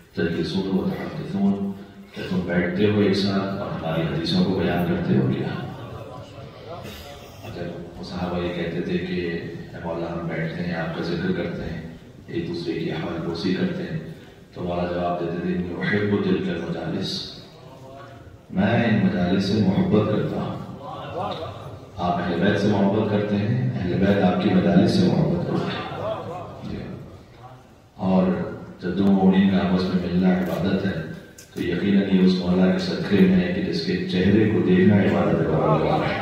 تجلسون وتحدثون، کہ تم بیٹھتے ہو ایک ساتھ اور ہماری حدیثوں کو بیان کرتے ہو کیا؟ اگر وہ صحابہ یہ کہتے تھے کہ اے مولا ہم بیٹھتے ہیں، آپ کا ذکر کرتے ہیں، ایک دوسرے کی حال پرسی کرتے ہیں، تو مولا جواب دیتے تھے انی احب تلک المجالس، میں ان مجالس سے محبت کرتا ہوں۔ آپ اہل بیت سے محبت کرتے ہیں، اہل بیت آپ کی مجالس سے محبت کرتے ہیں۔ اور جب دو مومنین کا آپس میں ملنا عبادت ہے تو یقیناً یہ اس مولا کے صدقے میں ہے کہ جس کے چہرے کو دیکھنا عبادت ہے۔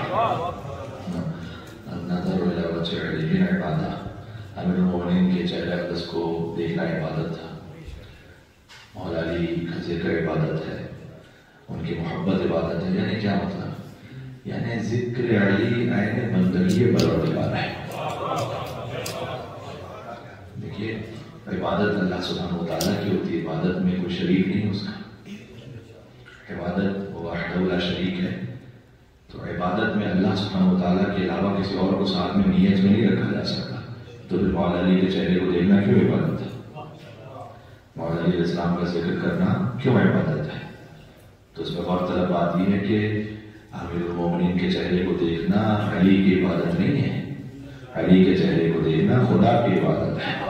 النظر الی وجه علی عبادت، امیر المومنین کے چہرے اقدس کو دیکھنا عبادت تھا۔ مولا علی کا ذکر عبادت ہے، ان کی محبت عبادت ہے۔ یعنی کیا مطلب؟ یعنی ذکر علی عین بندگی پروردگار ہے۔ دیکھیے عبادت اللہ سبحانہ وتعالیٰ کی ہوتی ہے، عبادت میں کوئی شریک نہیں اس کا۔ عبادت وہ وحدہ لا شریک ہے، تو عبادت میں اللہ سبحانہ وتعالیٰ کے علاوہ کسی اور کو ساتھ میں نیت میں نہیں رکھا جا سکتا۔ تو پھر مولا علی کے چہرے کو دیکھنا کیوں عبادت ہے؟ مولا علیہ السلام کا ذکر کرنا کیوں عبادت ہے؟ تو اس میں غور طلب بات یہ ہے کہ امیر المومنین کے چہرے کو دیکھنا علی کی عبادت نہیں ہے، علی کے چہرے کو دیکھنا خدا کی عبادت ہے۔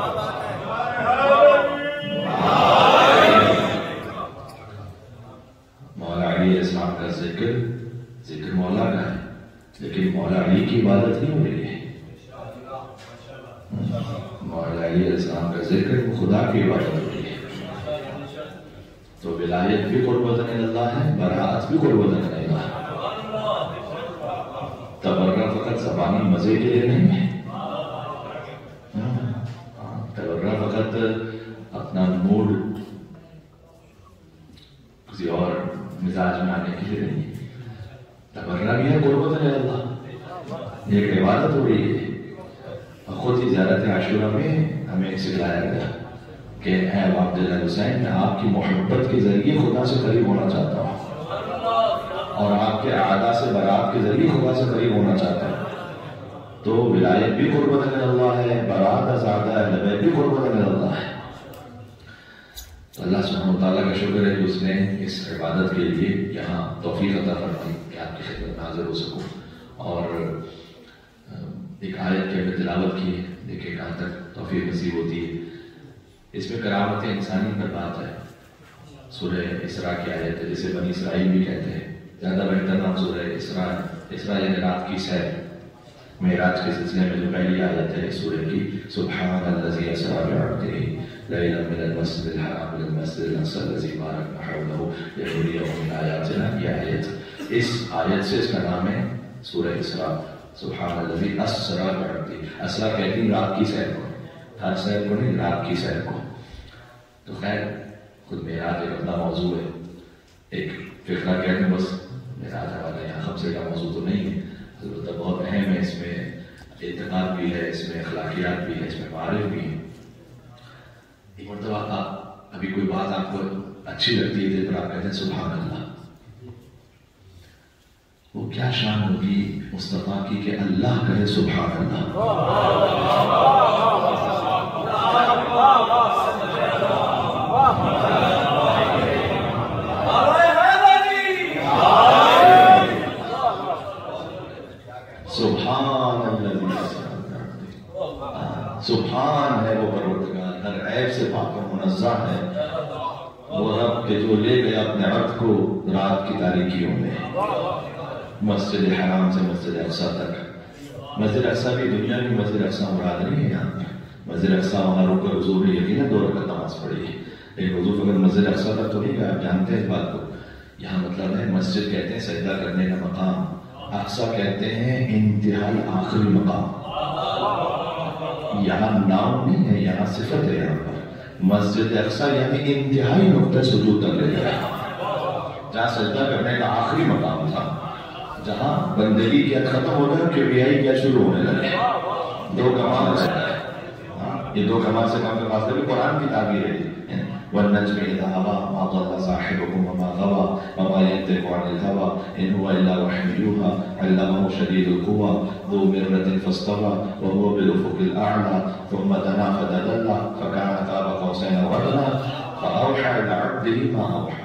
مولا علیہ السلام کا ذکر مولا کا ہے، لیکن مولا علی کی عبادت نہیں ہو رہی ہے۔ مولا علیہ السلام کا ذکر خدا کی عبادت ہو رہی ہے۔ تو ولایت بھی قربت اللہ ہے، براءت بھی قربت اللہ ہے۔ تبرہ فقط زبانی مزے کے لیے نہیں ہے، تبرہ فقط اپنا موڈ کسی اور مزاج میں آنے کے لیے نہیں ہے، تبرہ بھی ہے قربت اللہ، یہ ایک عبادت ہو رہی ہے۔ خود ہی زیارت عاشورہ میں ہمیں سکھلایا گیا کہ اے ابا عبداللہ حسین، میں آپ کی محبت کے ذریعے خدا سے قریب ہونا چاہتا ہوں اور آپ کے اعادہ سے برات کے ذریعے خدا سے قریب ہونا چاہتا ہوں۔ تو ولایت بھی قربت اللہ ہے، برات از اعداء اہل بیت بھی قربت اللہ ہے۔ تو اللہ سبحانہ وتعالیٰ کا شکر ہے کہ اس نے اس عبادت کے لیے یہاں توفیق عطا فرمائی کہ آپ کی خدمت میں حاضر ہو سکوں۔ اور ایک آیت کی ہمیں تلاوت کی، دیکھیں کہاں تک توفیق نصیب ہوتی ہے۔ اس میں کرامت انسانی پر بات ہے۔ سورہ اسراء کی آیت ہے، جسے بنی اسرائیل بھی کہتے ہیں، زیادہ بہتر نام سورہ اسراء ہے۔ اسراء یعنی رات کی سیر، معراج کے سلسلے میں جو پہلی آیت ہے اس سورہ کی، سبحان الذی اسریٰ بعبدہ لیلا من المسجد الحرام الى المسجد الاقصی الذی بارکنا حولہ لنریہ من آیاتنا۔ یہ آیت، اس آیت سے اس کا نام ہے سورہ اسراء، سبحان الذی اسریٰ بعبدہ۔ اسریٰ کہتی ہیں رات کی سیر کو، ہر سیر کو نہیں، رات کی سیر کو۔ تو خیر خود معراج ایک اپنا موضوع ہے، ایک فقرہ کہتے ہیں بس، معراج ہمارے یہاں خمسے کا موضوع تو نہیں ہے، البتہ بہت اہم ہے، اس میں اعتقاد بھی ہے، اس میں اخلاقیات بھی ہے، اس میں معارف بھی ہے۔ ایک مرتبہ ابھی کوئی بات آپ کو اچھی لگتی ہے دل پر، آپ کہتے ہیں سبحان اللہ۔ وہ کیا شان ہوگی مصطفیٰ کی کہ اللہ کہے سبحان اللہ۔ سبحان اللہ، سبحان ہے وہ پروردگار، ہر عیب سے پاک و منزہ ہے وہ رب کہ جو لے گیا اپنے عبد کو رات کی تاریکیوں میں، مسجد حرام سے مسجد اقصی تک۔ مسجد اقصی بھی دنیا کی مسجد اقصی مراد نہیں ہے یہاں پر، مسجد اقصی وہاں رک کر حضور نے یقیناً 2 رکعت نماز پڑھی ہے، لیکن حضور فقط مسجد اقصی تک تو نہیں گیا، آپ جانتے ہیں اس بات کو۔ یہاں مطلب ہے مسجد کہتے ہیں سجدہ کرنے کا مقام، اقصی کہتے ہیں انتہائی آخری مقام۔ یہاں نام نہیں ہے، یہاں صفت ہے۔ یہاں پر مسجد اقصی یعنی انتہائی نقطہ سجود تک لے گیا، جہاں سجدہ کرنے کا آخری مقام تھا، جہاں بندگی کی حد ختم ہو رہا ہے، کبریائی کیا شروع ہونے لگے۔ 2 کمال ہے، یہ 2 کمال سے کام کا فاصلہ بھی قرآن کی تعبیر ہے۔ وَالنَّجْمِ إِذَا هَوَىٰ مَا ضَلَّ صَاحِبُكُمْ وَمَا غَوَىٰ وَمَا يَنطِقُ عَنِ الْهَوَىٰ إِنْ هُوَ إِلَّا وَحْيٌ يُوحَىٰ عَلَّمَهُ شَدِيدُ الْقُوَىٰ ذُو مِرَّةٍ فَاسْتَوَىٰ وَهُوَ بِالْأُفُقِ الْأَعْلَىٰ ثُمَّ دَنَا فَتَدَلَّىٰ فَكَانَ قَابَ قَوْسَيْنِ أَوْ أَدْنَىٰ فأوحى إلى عبده ما أوحى.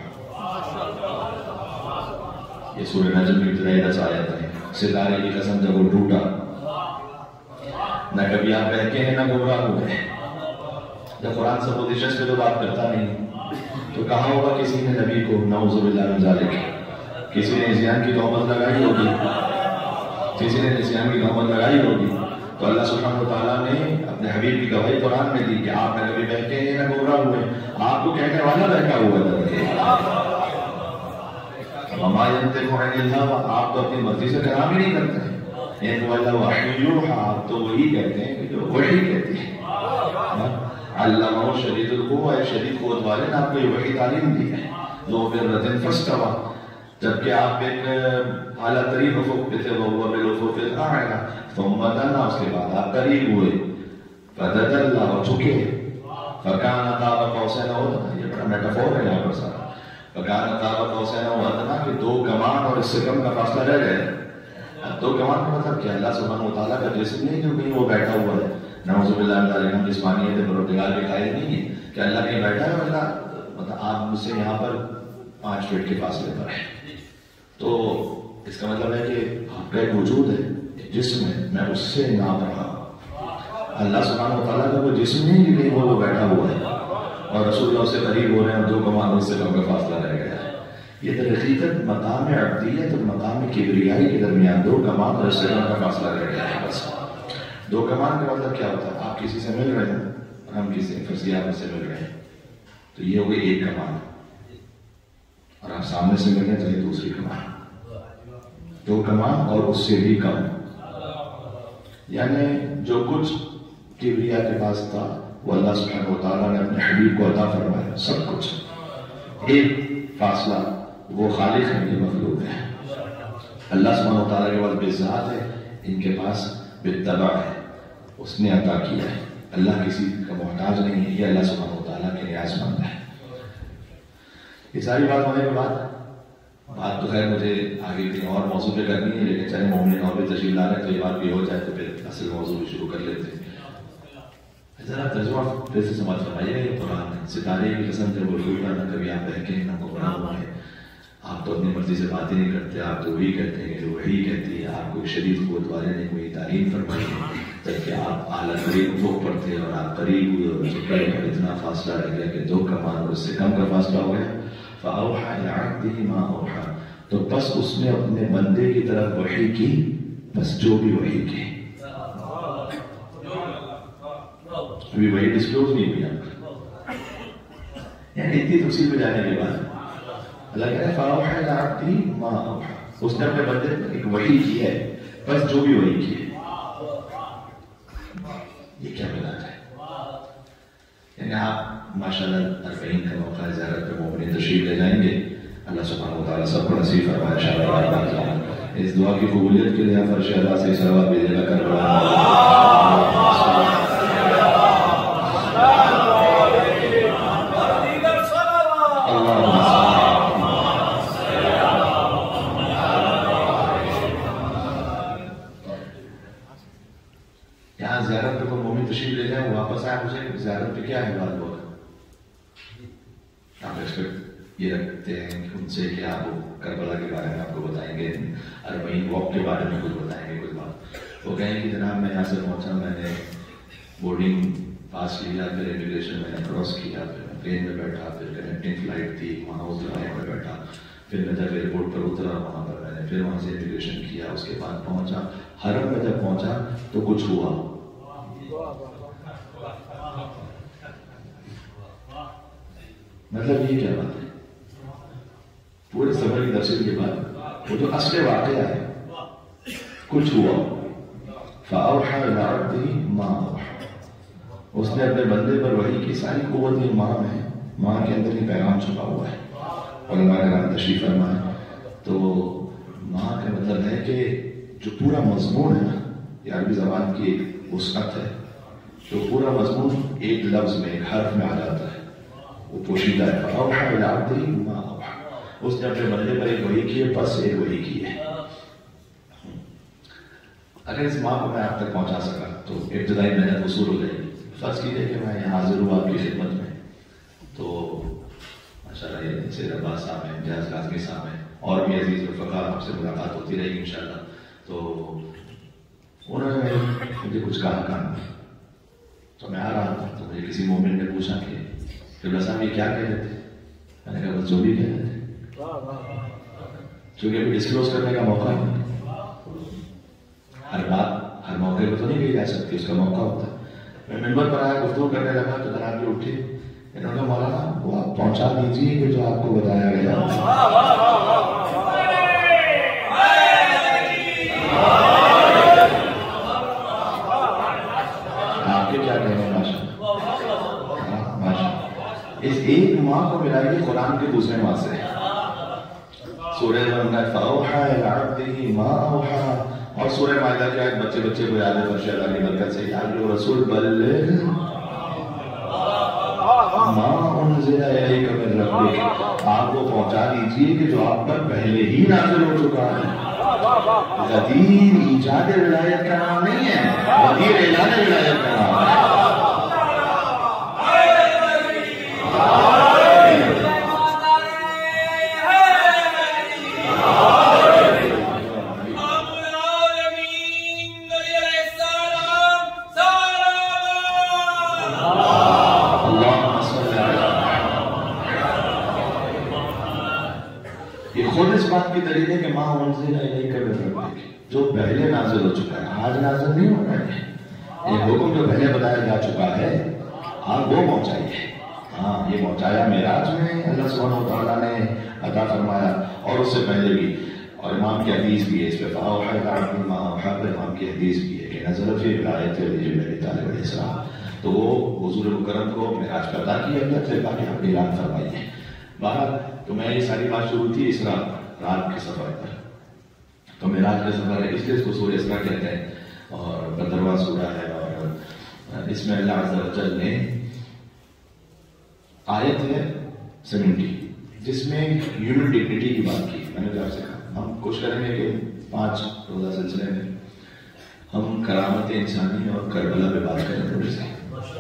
یہ سورہ نجم کی ابتدائی 10 آیات ہیں. ستارے کی قسم جب وہ ٹوٹا، نہ کبھی آپ بہکے ہیں نہ گمراہ ہوئے ہیں. جب قرآن سے پوزیشن پہ تو بات کرتا نہیں تو کہا ہوگا کسی نے نبی کو نعوذ باللہ من ذالک، کسی نے نسیان کی تہمت لگائی ہوگی، کسی نے نسیان کی تہمت لگائی ہوگی. تو اللہ سبحانہ وتعالیٰ نے اپنے حبیب کی گواہی قرآن میں دی کہ آپ نہ کبھی بہکے ہیں نہ گمراہ ہوئے. آپ کو کہنے والا بہکا ہوا تھا. وما ينطق عن الهوى، آپ تو اپنی مرضی سے کلام ہی نہیں کرتے ہیں. ان هو الا وحی یوحی، آپ تو وہی کہتے ہیں کہ جو وحی کہتی ہے. علمہ شدید القوہ، شدید قوت والے نے آپ کو یہ وحی تعلیم دی ہے. ذو مرۃ فاستوى، جبکہ آپ ایک اعلیٰ ترین افق پہ تھے، وهو بالافق الاعلی، ثم دنا، اس کے بعد آپ قریب ہوئے. فدنا، اور جھکے. فکان قاب قوسین او ادنیٰ، یہ بڑا میٹافور ہے یہاں پر سارا. فکان قاب قوسین او ادنیٰ، کہ 2 کمان اور اس سے کم کا فاصلہ رہ گئے. 2 کمان کا مطلب کیا؟ اللہ سبحانہ وتعالیٰ کا جسم نہیں جو کہیں وہ بیٹھا ہوا ہے. نعوذ باللہ من ذالک، ہم جسمانیت پروردگار کے قائل نہیں ہیں کہ اللہ کہیں بیٹھا ہے. اللہ مطلب آپ مجھ سے یہاں پر 5 فٹ کے فاصلے پر ہیں. تو اس کا مطلب ہے کہ آپ کا ایک وجود ہے، جسم ہے، میں اس سے ناپ رہا ہوں. اللہ سبحانہ وتعالیٰ کا وہ جسم نہیں کہ کہیں وہ بیٹھا ہوا ہے اور رسول اللہ سے قریب ہو رہے ہیں اور 2 کمان اس سے کم کا فاصلہ رہ گیا ہے. یہ در حقیقت مقام عبدیت اور مقام کبریائی کے درمیان 2 کمان اور اس سے کم کا فاصلہ رہ گیا ہے. بس 2 کمان کا مطلب کیا ہوتا ہے؟ آپ کسی سے مل رہے ہیں اور ہم کسی فرضیات سے مل رہے ہیں، تو یہ ہو گئی 1 کمان. اور آپ سامنے سے مل رہے ہیں تو یہ دوسری کمان. 2 کمان اور اس سے بھی کم. یعنی جو کچھ کبریا کے پاس تھا وہ اللہ سبحانہ وتعالیٰ نے اپنے حبیب کو عطا فرمایا. سب کچھ 1 فاصلہ. وہ خالق ہے، یہ مخلوق ہے. اللہ سبحانہ وتعالیٰ کے پاس بذات ہے، ان کے پاس بالتبع ہے. اس نے عطا کیا ہے. اللہ کسی کا محتاج نہیں ہے، یہ اللہ سبحانہ وتعالیٰ کے نیاز مند ہے. یہ ساری بات ہونے کے بعد بات تو خیر مجھے آگے کہیں اور موضوع پہ کرنی ہے، لیکن چاہے مومن اور بھی تشریف لا رہے ہیں تو یہ بات بھی ہو جائے تو پھر اصل موضوع بھی شروع کر لیتے ہیں. ذرا ترجمہ پھر سے سمجھ فرمائیے. یہ قرآن ہے، ستارے کی قسم جب وہ ٹوٹا، نہ کبھی آپ بہکے نہ گمراہ ہوئے. آپ تو اپنی مرضی سے بات ہی نہیں کرتے، آپ تو وہی کہتے ہیں کہ جو وہی کہتی ہے. آپ کو شدید قوت والے نے کوئی تعلیم فرمائی ہے، جبکہ آپ اعلیٰ ترین افق پر تھے اور آپ قریب ہوئے اور جھکے اور اتنا فاصلہ رہ گیا کہ 2 کمان اور اس سے کم کا فاصلہ ہو گیا. فأوحى إلى عبده ما أوحى، تو بس اس نے اپنے بندے کی طرف وحی کی، بس جو بھی وحی کی. ابھی وحی ڈسکلوز نہیں ہوئی. یعنی اتنی تفصیل پہ جانے کے بعد اللہ کہہ رہا ہے فأوحى إلى عبده ما أوحى، اس نے اپنے بندے پر ایک وحی کی ہے، بس جو بھی وحی کی ہے. یہ کیا بات ہے؟ یعنی آپ ماشاءاللہ 40 کا موقع زیارت پہ مومنین تشریف لے جائیں گے. اللہ سبحانہ وتعالیٰ سب کو نصیب فرمائے انشاءاللہ. اس دعا کی قبولیت کے لیے فرش ادا سے صلوات بھیجا کر یہاں زیارت پہ کوئی مومن تشریف لے جائیں واپس آئے مجھے زیارت پہ کیا ہے بات ہوگا؟ آپ ایکسپیکٹ یہ رکھتے ہیں کہ ان سے کہ آپ کربلا کے بارے میں آپ کو بتائیں گے، 40 واک کے بارے میں کچھ بتائیں گے کچھ بات. وہ کہیں کہ جناب میں یہاں سے پہنچا، میں نے بورڈنگ پاس لیا، پھر امیگریشن میں نے کراس کیا، پھر میں پلین میں بیٹھا، پھر کنیکٹنگ فلائٹ تھی وہاں اس فلائٹ میں بیٹھا، پھر میں جب ایئرپورٹ پر اترا وہاں پر میں نے پھر وہاں سے امیگریشن کیا، اس کے بعد پہنچا حرم میں. جب پہنچا تو کچھ ہوا. مطلب یہ کیا بات ہے؟ پورے سفر کی تفصیل کے بعد وہ جو اصل واقعہ ہے کچھ ہوا. فأوحى إلى عبده ما أوحى، اس نے اپنے بندے پر وحی کی. ساری قوت یہ ماں میں ہے، ماں کے اندر یہ پیغام چھپا ہوا ہے. علماء کرام تشریف فرما ہے. تو ماں کا مطلب ہے کہ جو پورا مضمون ہے نا، یہ عربی زبان کی ایک وسعت ہے. جو پورا مضمون ایک لفظ میں ایک حرف میں آ جاتا ہے وہ پوشیدہ ہے. فأوحى إلى عبده ما أوحى، اس نے اپنے بندے پر ایک وحی کی ہے، بس ایک وحی کی ہے. اگر اس ماں کو میں آپ تک پہنچا سکا تو ابتدائی محنت وصول ہو جائے گی. فرض کیجیے کہ میں یہاں حاضر ہوں آپ کی خدمت میں، تو انشاءاللہ یہ سید عباس صاحب ہیں، امتیاز کاظمی صاحب ہیں، اور بھی عزیز الفقار، آپ سے ملاقات ہوتی رہے گی انشاءاللہ. تو انہوں نے مجھے کچھ کہا تو میں آ رہا تھا تو مجھے کسی مومن نے پوچھا کہ قبلہ صاحب یہ کیا کہہ رہے تھے؟ میں نے کہا بس جو بھی کہہ رہے تھے، چونکہ ابھی ڈسکلوز کرنے کا موقع نہیں، ہر بات ہر موقع پہ تو نہیں کہی جا سکتی، اس کا موقع ہوتا ہے. میں ممبر پر آیا گفتگو کرنے لگا تو جناب بھی اٹھے، انہوں نے مولانا وہ آپ پہنچا دیجیے کہ جو آپ کو بتایا گیا. آپ کے کیا کہنے ہیں؟ ماشاء اس ایک ماں کو ملائیے قرآن کے دوسرے ماں سے. سورہ فَأَوْحَىٰ إِلَىٰ عَبْدِهِ مَا أَوْحَىٰ، اور سورہ مائدہ کی آیت بچے کو یاد ہے فرش اللہ کی برکت سے، یا ایھا الرسول بلغ ما انزل الیک من ربک، آپ کو پہنچا دیجیے کہ جو آپ پر پہلے ہی نازل ہو چکا ہے. غدیر ایجاد ولایت کا نام نہیں ہے، غدیر اعلان ولایت کا نام ہے. کی دلیل ہے کہ ماں انزل الیک من ربک، جو پہلے نازل ہو چکا ہے، آج نازل نہیں ہو رہا ہے. یہ حکم جو پہلے بتایا جا چکا ہے آپ وہ پہنچائیے. ہاں یہ پہنچایا معراج میں اللہ سبحانہ وتعالیٰ نے عطا فرمایا، اور اس سے پہلے بھی. اور امام کی حدیث بھی ہے اس پہ، فَأَوْحَىٰ إِلَىٰ عَبْدِهِ مَا أَوْحَىٰ، امام کی حدیث بھی ہے کہ نزل فی ولایت ابی طالب علیہ السلام. تو وہ حضور مکرم کو معراج کا عطا کیا گیا، پھر باقی آپ اعلان فرمائیے. بہرحال تو میں یہ ساری بات شروع تھی اسرا رات کے سفر پر. تو معراج کا سفر ہے، اس لیے اس کو سورہ اسرا کہتے ہیں، اور 15واں سورہ ہے. اور اس میں اللہ عز و جل نے آیت ہے 70 جس میں ہیومن ڈگنیٹی کی بات کی. میں نے آپ سے کہا ہم کوشش کریں گے کہ 5 روزہ سلسلے میں ہم کرامت انسانی اور کربلا پہ بات کریں تھوڑی سی.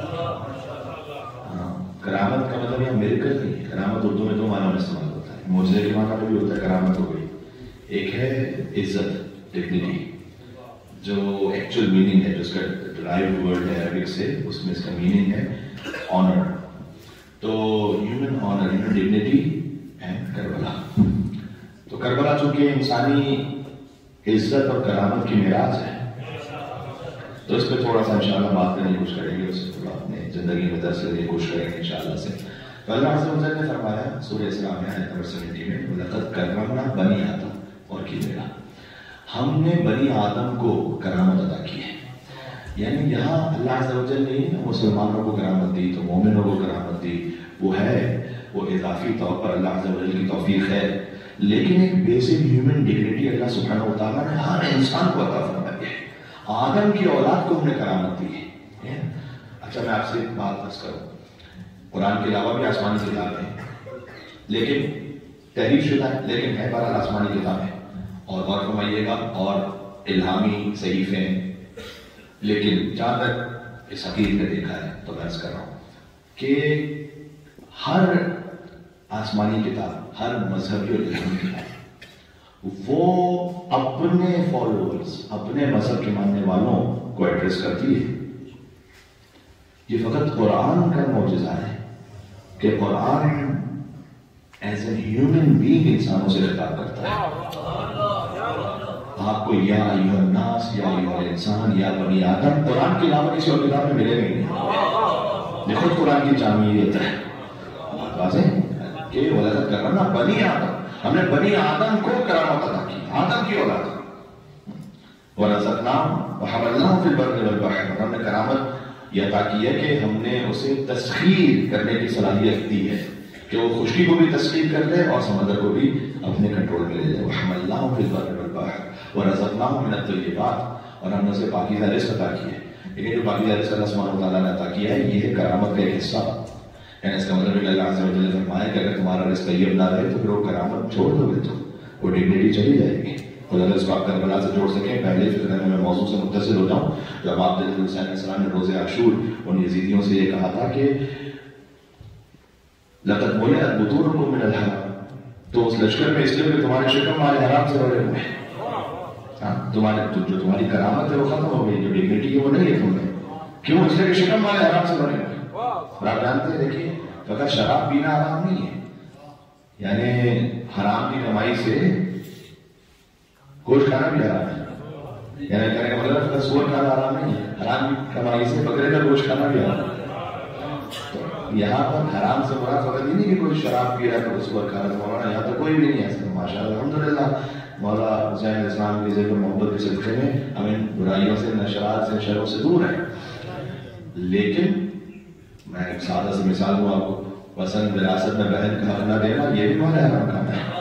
کرامت کا مطلب یہاں میریکل نہیں ہے. کرامت اردو میں 2 معنوں میں استعمال ہوتا ہے، معجزے کے معنی میں بھی ہوتا ہے. کرامت ہو گئی ایک ہے عزت، ڈگنیٹی، جو ایکچوئل میننگ ہے، جو اس کا ڈرائیو ورڈ ہے عربک سے، اس میں اس کا میننگ ہے آنر. تو human honour, human dignity and Karbala. تو کربلا چونکہ انسانی عزت اور کرامت کی معراج ہے، تو اس پہ تھوڑا سا انشاءاللہ بات کرنے کی کوشش کریں گے، اس سے تھوڑا اپنے زندگی میں درس لینے کی کوشش کریں گے انشاءاللہ سے. تو اللہ عز و جل نے فرمایا سورہ اسراء میں آیت نمبر 70 میں، وَلَقَدْ كَرَّمْنَا بَنِي آدَمَ، اور کی میرا ہم نے بنی آدم کو کرامت عطا کی ہے. یعنی یہاں اللہ عز و جل نے مسلمانوں کو کرامت دی تو مومنوں کو کرامت دی، وہ ہے وہ اضافی طور پر اللہ عز و جل کی توفیق ہے. لیکن ایک بیسک ہیومن ڈگنیٹی اللہ سبحانہ و تعالیٰ نے ہر انسان کو عطا فرمائی ہے. آدم کی اولاد کو ہم نے کرامت دی ہے. اچھا میں آپ سے ایک بات عرض کروں، قرآن کے علاوہ بھی آسمانی کتابیں ہیں، لیکن تحریف شدہ ہے، لیکن ہے بہرحال آسمانی کتابیں، اور غور فرمائیے گا، اور الہامی صحیفے ہیں. لیکن جہاں تک اس حقیقت نے دیکھا ہے تو میں عرض کر رہا ہوں کہ ہر آسمانی کتاب، ہر مذہبی اور الہامی کتاب وہ اپنے فالوورز، اپنے مذہب کے ماننے والوں کو ایڈریس کرتی ہے. یہ فقط قرآن کا معجزہ ہے کہ Quran as a human being انسانوں سے خطاب کرتا ہے. آپ کو یا ایھا الناس، یا ایھا الانسان، یا بنی آدم قرآن کے علاوہ کسی اور کتاب میں ملے نہیں. یہ خود قرآن کی جامعیت ہے. واضح کہ وَلَقَدْ كَرَّمْنَا بَنِي آدَم، ہم نے بنی آدم کو کرامت عطا کی، آدم کی اولاد. وَرَزَقْنَاهُمْ وَحَمَلْنَاهُمْ فِي الْبَرِّ وَالْبَحْرِ، ہم نے کرامت یہ عطا کی ہے کہ ہم نے اسے تسخیر کرنے کی صلاحیت دی ہے کہ وہ خشکی کو بھی تسخیر کر لے اور سمندر کو بھی اپنے کنٹرول میں لے لے. وَحَمَلْنَاهُمْ فِي الْبَرِّ وَالْبَحْرِ وَرَزَقْنَاهُمْ مِنَ الطَّيِّبَاتِ، اور ہم نے اسے پاکیزہ رزق عطا کی ہے. لیکن جو پاکیزہ رزق اللہ سبحانہ وتعالیٰ نے عطا کیا ہے یہ ہے کرامت کا ایک حصہ. یعنی اس کا مطلب ہے کہ اللہ عز و جل نے فرمایا کہ اگر تمہارا رزق طیب نہ رہے تو پھر وہ کرامت چھوڑ دو گے تو وہ ڈگنیٹی چلی جائے گی. خدا اگر اس کو آپ کربلا سے جوڑ سکیں. پہلے فکر میں موضوع سے متصل ہو جاؤں. جب آپ حسین علیہ السلام نے روز عاشور ان یزیدیوں سے یہ کہا تھا کہ لقد ملئت بطونکم من الحرام، تو اس لشکر میں اس لیے کہ تمہارے شکم ہمارے حرام سے بھرے ہوئے ہیں. تمہارے جو تمہاری کرامت ہے وہ ختم ہو گئی، جو ڈگنیٹی ہے وہ نہیں ہے تمہیں. کیوں؟ اس لیے کہ شکم ہمارے حرام سے بھرے ہوئے. اور آپ جانتے ہیں دیکھیے فقط شراب پینا حرام نہیں ہے، یعنی حرام کی کمائی سے گوشت کھانا بھی حرام ہے. یعنی کہنے کا مطلب فقط سور کھانا حرام نہیں ہے، حرام کی کمائی سے بکرے کا گوشت کھانا بھی حرام ہے. یہاں پر حرام سے مراد فقط یہ نہیں کہ کوئی شراب پی رہا ہے تو سور کھا رہا ہے. مولانا یہاں تو کوئی بھی نہیں ہے ماشاء اللہ الحمدللہ. مولا حسین اسلام کی ذکر محبت کے صدقے میں ہم ان برائیوں سے، نشرات سے، شروں سے دور ہیں. لیکن میں ایک سادہ سی مثال دوں آپ کو، پسند وراثت میں بہن کا حق نہ دینا یہ بھی مال حرام کھانا ہے.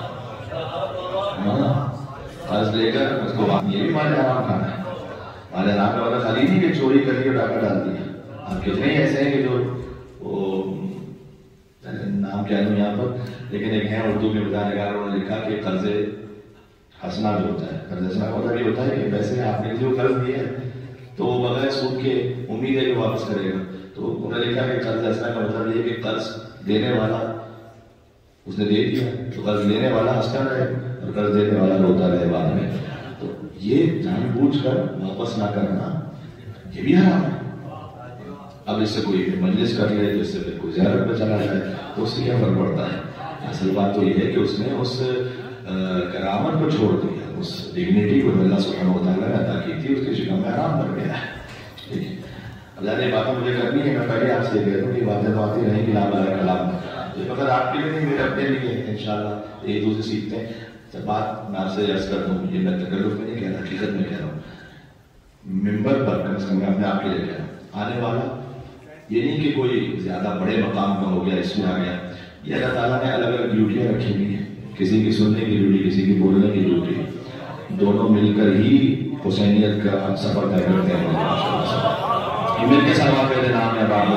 قرض لے کر اس کو یہ بھی مال حرام کھانا ہے. مال حرام کا مطلب خالی نہیں کہ چوری کر کے ڈاکہ ڈال دیا. اب کتنے ہی ایسے ہیں کہ جو وہ نام کہہ دوں یہاں پر، لیکن ایک ہے اردو کے بتانے کا، انہوں نے لکھا کہ قرض حسنا جو ہوتا ہے، قرض حسنا کا مطلب یہ ہوتا ہے کہ پیسے آپ نے جو قرض دیے تو وہ بغیر سود کے امید ہے کہ واپس کرے گا. تو انہوں نے لکھا کہ قرض حسنا کا مطلب یہ کہ قرض دینے والا اس نے دے دیا تو قرض لینے والا ہنستا رہے اور قرض دینے والا روتا رہے بعد میں. تو یہ جان بوجھ کر واپس نہ کرنا یہ بھی حرام ہے. اب اس سے کوئی مجلس کر لے تو اس سے پھر کوئی زیارت پہ چلا جائے تو اس سے کیا فرق پڑتا ہے؟ اصل بات تو یہ ہے کہ اس نے اس کرامت کو چھوڑ دیا، اس ڈگنیٹی کو اللہ سبحانہ و تعالیٰ نے عطا کی تھی، اس کے شکم میں حرام بن گیا ہے. ٹھیک ہے، اب زیادہ یہ باتیں مجھے کرنی ہے. میں پہلے آپ سے یہ کہہ دوں کہ باتیں تو آتی رہیں گی لا بلا کلام میں. یہ فقط آپ کے لیے نہیں، میرے اپنے لیے انشاءاللہ ایک دوسرے سیکھتے ہیں. جب بات میں آپ سے عرض کر دوں، یہ میں تکلف میں نہیں کہہ رہا، حقیقت میں کہہ رہا ہوں. ممبر پر کم از کم میں اپنے آپ کے لیے کہہ رہا ہوں، آنے والا یہ نہیں کہ کوئی زیادہ بڑے مقام پر ہو گیا، اس میں آ گیا. یہ اللہ تعالیٰ نے الگ الگ ڈیوٹیاں رکھی ہوئی ہیں، کسی کی سننے کی ڈیوٹی، کسی کی بولنے کی ڈیوٹی. دونوں مل کر ہی حسینیت کا سفر طے کرتے ہیں. مل کے ساتھ آپ پہلے نام ہے باب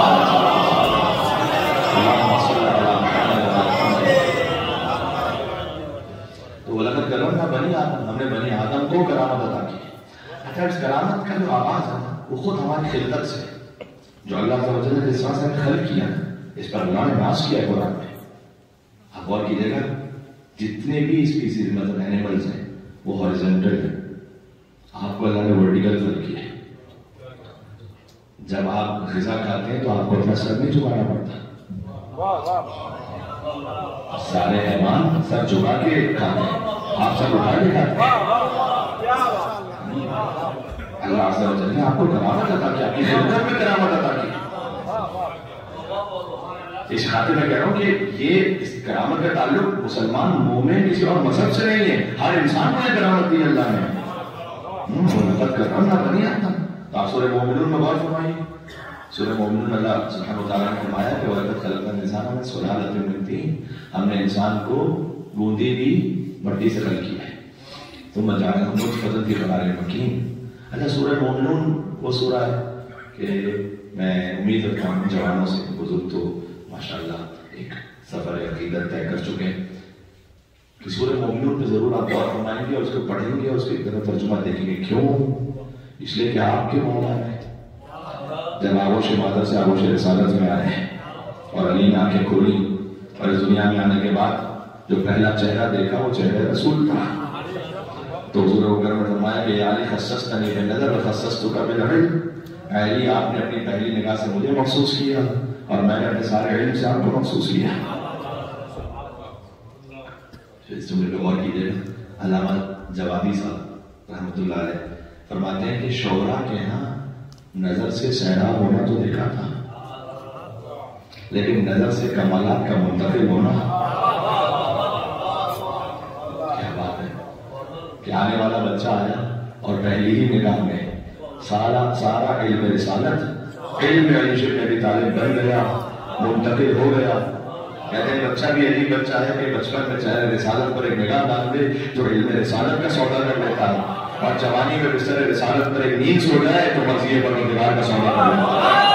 تو لقد کرمنا بنی آدم، ہم نے بنی آدم کو کرامت عطا کی. اچھا اس کرامت کا جو آغاز ہے وہ خود ہماری خلقت سے، جو اللہ تعالیٰ نے جس طرح سے خلق کیا، اس پر اللہ نے ناز کیا ہے قرآن میں. آپ غور کیجیے گا، جتنے بھی اسپیسیز مطلب اینیملز ہیں وہ ہاریزونٹل ہیں. آپ کو اللہ نے ورٹیکل خلق کیا ہے. جب آپ غذا کھاتے ہیں تو آپ کو اپنا سر نہیں جھکانا پڑتا. سارے حیوان سر جھکا کے کھاتے ہیں، آپ سر اٹھا کے کھاتے ہیں. اللہ عز و جل نے آپ کو کرامت عطا کی، آپ کی خلقت میں کرامت عطا کی. اس خاطر میں کہہ رہا ہوں کہ یہ اس کرامت کا تعلق مسلمان مومن کسی اور مذہب سے نہیں ہے، ہر انسان کو یہ کرامت دی اللہ نے. لقد کرمنا بنی آدم. تو آپ سورہ مومنون میں غور فرمائیے. سورہ مومنون اللہ سبحانہ و تعالیٰ نے فرمایا کہ وَلَقَدْ خَلَقْنَا الْإِنسَانَ مِنْ سُلَالَةٍ مِنْ طِينٍ، ہم نے انسان کو گوندی ہوئی مٹی سے خلق کیا ہے. ثُمَّ جَعَلْنَاهُ نُطْفَةً فِي قَرَارٍ مَكِينٍ. اچھا سورہ مومنون وہ سورہ ہے کہ میں امید رکھتا ہوں جوانوں سے، بزرگ تو ماشاءاللہ ایک سفر عقیدت طے کر چکے ہیں کہ سورہ مومنون پہ ضرور آپ غور فرمائیں گے اور اس کو پڑھیں گے اور اس کے ترجمہ دیکھیں گے. کیوں؟ اس لیے کہ آپ کے مولا نے جب آغوش مادر سے آغوش رسالت میں آئے ہیں اور علی نے آنکھیں کھولی اور اس دنیا میں آنے کے بعد جو پہلا چہرہ دیکھا وہ چہرہ رسول تھا. تو حضور اکرم نے فرمایا کہ یا علی خصصتنی بالنظر وخصصتک بالعلم. اے علی آپ نے اپنی پہلی نگاہ سے مجھے مخصوص کیا اور میں نے اپنے سارے علم سے آپ کو مخصوص کیا. اس جملے پہ غور کیجیے گا. علامہ جوادی صاحب رحمۃ اللہ علیہ فرماتے ہیں کہ شعراء کے ہاں نظر سے سیراب ہونا تو دیکھا تھا، لیکن نظر سے کمالات کا منتقل ہونا کیا بات ہے. کہ آنے والا بچہ آیا اور پہلی ہی نگاہ میں سارا علم رسالت، علم علی شبن ابی طالب بن گیا، منتقل ہو گیا. کہتے ہیں بچہ بھی عجیب بچہ ہے کہ بچپن میں چہرے رسالت پر ایک نگاہ ڈال دے جو علم رسالت کا سودا کر لیتا ہے، اور جوانی میں بستر رسالت پر ایک نیند سو جائے تو مرضی پروردگار کا سودا کر لیتا ہے.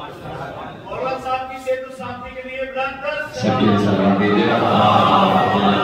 سب کے سلام دیجیے.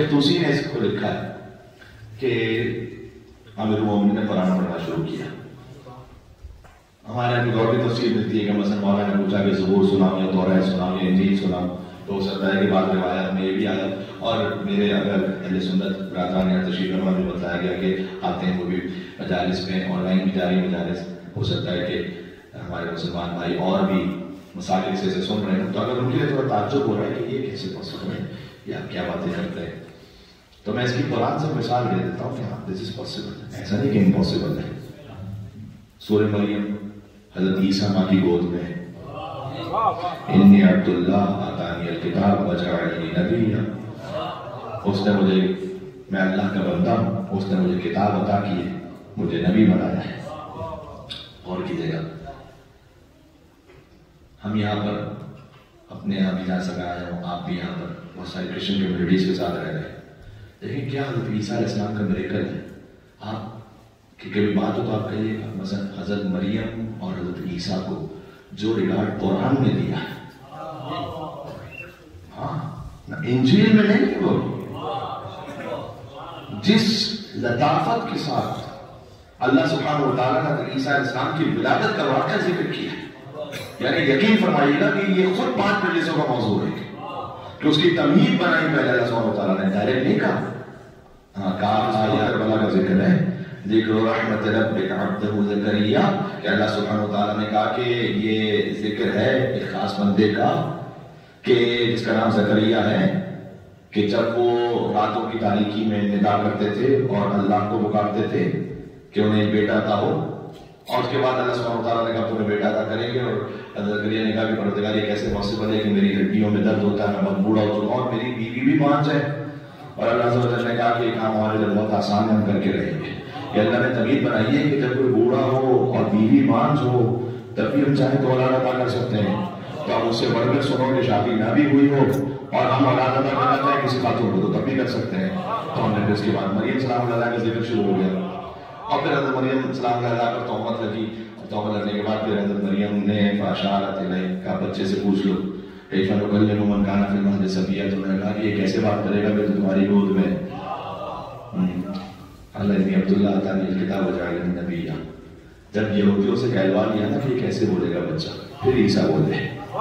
توسی نے اس کو لکھا ہے کہ امیر المومنین نے قرآن پڑھنا شروع کیا. ہمارے یہاں اور بھی تفصیل ملتی ہے کہ مثلا مولانا نے پوچھا کہ زبور سناؤ یا تورات سناؤ یا انجیل سناؤ، تو ہو سکتا ہے کہ بعض روایات میں یہ بھی آیا. اور میرے اگر اہل سنت برادران یا تشریف فرما میں بتایا گیا کہ آتے ہیں وہ بھی مجالس میں، آن لائن بھی جاری مجالس، ہو سکتا ہے کہ ہمارے مسلمان بھائی اور بھی مساجد سے سن رہے ہیں، تو اگر ان کے لیے تھوڑا تعجب ہو رہا ہے کہ یہ کیسے پاسبل ہے، یہ آپ کیا باتیں کرتے ہیں، تو میں اس کی قرآن سے مثال دے دیتا ہوں کہ ہاں دس از پاسبل، ایسا نہیں کہ امپاسبل ہے. سورہ مریم، حضرت عیسیٰ ماں کی گود میں، انی عبداللہ آتانی الکتاب وجعلنی نبیا، اس نے مجھے، میں اللہ کا بندہ ہوں، اس نے مجھے کتاب عطا کی ہے، مجھے نبی بنایا ہے. اور کیجیے گا، ہم یہاں پر اپنے یہاں بھی جا سکا آئے ہوں، آپ بھی یہاں پر بہت ساری کرسچن کمیونٹیز کے ساتھ رہ رہے ہیں، لیکن کیا حضرت عیسیٰ علیہ السلام کا میریکل ہے؟ آپ کی کبھی بات ہو تو آپ کہیے گا مثلا حضرت مریم اور حضرت عیسیٰ کو جو ریگارڈ قرآن میں دیا ہے، ہاں انجیل میں نہیں، وہ جس لطافت کے ساتھ اللہ سبحانہ و تعالیٰ نے حضرت عیسیٰ علیہ السلام کی ولادت کا واقعہ ذکر کیا ہے، یعنی یقین فرمائیے گا کہ یہ خود 5 مجلسوں کا موضوع ہے کہ اس کی تمہید بنائی پہلے اللہ سبحانہ و تعالیٰ نے، ڈائریکٹ نہیں کہا. ہاں کہا کربلا کا ذکر ہے، ذکر رحمت ربک عبدہ زکریا، کہ اللہ سبحانہ و تعالیٰ نے کہا کہ یہ ذکر ہے ایک خاص بندے کا کہ جس کا نام زکریا ہے، کہ جب وہ راتوں کی تاریکی میں ندا کرتے تھے اور اللہ کو پکارتے تھے کہ انہیں ایک بیٹا عطا ہو، اور اس کے بعد اللہ سبحانہ و تعالیٰ نے کہا تمہیں بیٹا عطا کریں گے، اور حضرت زکریا نے کہا کہ پروردگار یہ کیسے پاسبل ہے کہ میری ہڈیوں میں درد ہوتا ہے، میں بہت بوڑھا ہو چکا ہوں اور میری بیوی بھی مان جائے، اور اللہ عز و جل نے کہا کہ یہ کام ہمارے لیے بہت آسان ہے، ہم کر کے رہیں گے. کہ اللہ نے تمہید بنائی ہے کہ جب کوئی بوڑھا ہو اور بیوی مانج ہو تب بھی ہم چاہیں تو اولاد عطا کر سکتے ہیں. تو آپ اس سے بڑھ کر سنو کہ شادی نہ بھی ہوئی ہو اور ہم اولاد عطا کرنا چاہیں کسی خاتون کو تو تب بھی کر سکتے ہیں. تو ہم نے پھر اس کے بعد مریم سلام اللہ کا ذکر شروع ہو گیا، اور پھر حضرت مریم سلام اللہ پر تہمت لگی، توبہ لگنے کے بعد پھر حضرت مریم نے فاشارت الیہ کہا بچے سے پوچھ لو، کیف نکلم من کان فی المہد صبیا، تو انہوں نے کہا کہ یہ کیسے بات کرے گا کہ تمہاری گود میں. اللہ انی عبداللہ آتانی الکتاب وجعلنی نبیا، جب یہودیوں سے کہلوا لیا نا کہ یہ کیسے بولے گا بچہ، پھر عیسیٰ بولے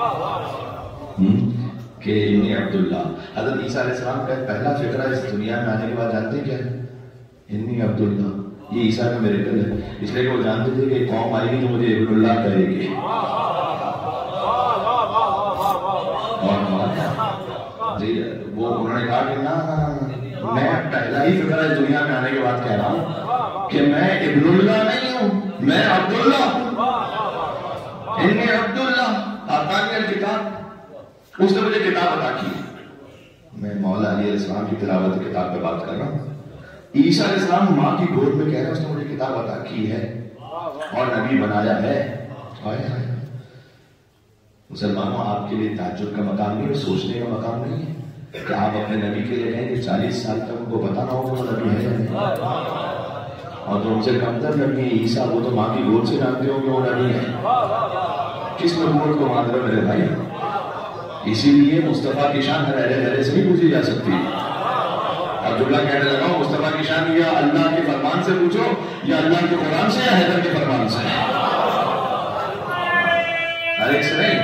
کہ انی عبداللہ. حضرت عیسیٰ علیہ السلام کا پہلا فقرہ اس دنیا میں آنے کے بعد جانتے کیا ہے؟ انی عبداللہ. یہ عیسیٰ کا میریکل ہے، اس لیے کہ وہ جانتے تھے کہ قوم آئے گی تو مجھے ابن اللہ کہے گی، جی وہ انہوں نے کہا کہ نہ میں پہلا ہی فکر ہے دنیا میں آنے کے بعد کہہ رہا ہوں کہ میں ابن اللہ نہیں ہوں، میں عبداللہ ہوں. انی عبداللہ آتانی الکتاب، اس نے مجھے کتاب عطا کی. میں مولا علی علیہ السلام کی تلاوت کتاب پہ بات کر رہا ہوں. عیسیٰ علیہ السلام ماں کی گود میں کہہ رہے ہیں اس نے مجھے کتاب عطا کی ہے اور نبی بنایا ہے. مسلمانوں آپ کے لیے تعجب کا مقام نہیں ہے، سوچنے کا مقام نہیں ہے کہ آپ اپنے نبی کے لیے کہیں کہ 40 سال تک ان کو پتا نہ ہو کہ وہ نبی ہے یا نہیں، اور جو ان سے کم تر نبی ہے عیسیٰ، وہ تو ماں کی گود سے جانتے ہو کہ وہ نبی ہے. کس نبوت کو مان رہے میرے بھائی؟ اسی لیے مصطفیٰ کی شان ہر سے نہیں پوچھی جا سکتی. عبداللہ کہنے لگا ہوں مصطفیٰ کی شان یا اللہ کے فرمان سے پوچھو یا اللہ کے قرآن سے یا حیدر کے فرمان سے، ہر ایک سے نہیں.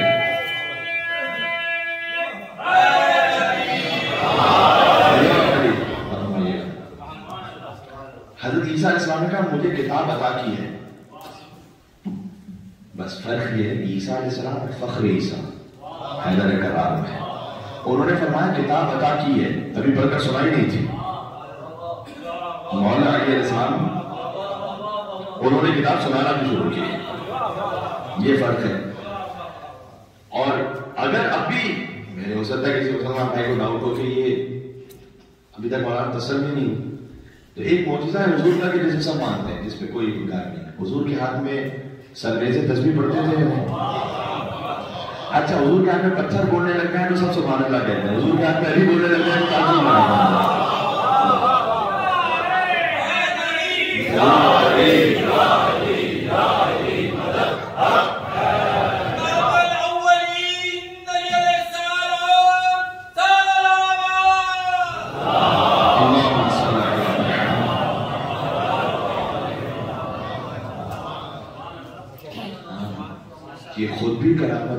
حضرت عیسیٰ علیہ السلام نے کہا مجھے کتاب عطا کی ہے، بس فرق یہ ہے عیسیٰ علیہ السلام فخر عیسیٰ حیدر کرار میں، انہوں نے فرمایا کتاب عطا کی ہے، ابھی پڑھ کر سنائی نہیں تھی. مولا علی علیہ السلام انہوں نے کتاب سنانا بھی شروع کی، یہ فرق ہے. اور اگر اب بھی میں نے ہو سکتا ہے کسی مسلمان بھائی کو ڈاؤٹ ہو کہ یہ ابھی تک مولانا تسلیم نہیں، تو ایک معجزہ ہے حضور کا کہ جسے سب مانتے ہیں، جس پہ کوئی انکار نہیں. حضور کے ہاتھ میں سنگریزے تسبیح پڑھتے تھے. اچھا حضور کے ہاتھ میں پتھر بولنے لگ گئے ہیں تو سب سبحان اللہ کہتے ہیں، حضور کے ہاتھ میں ابھی بولنے لگ گئے ہیں تو تعظیم مناتے ہیں.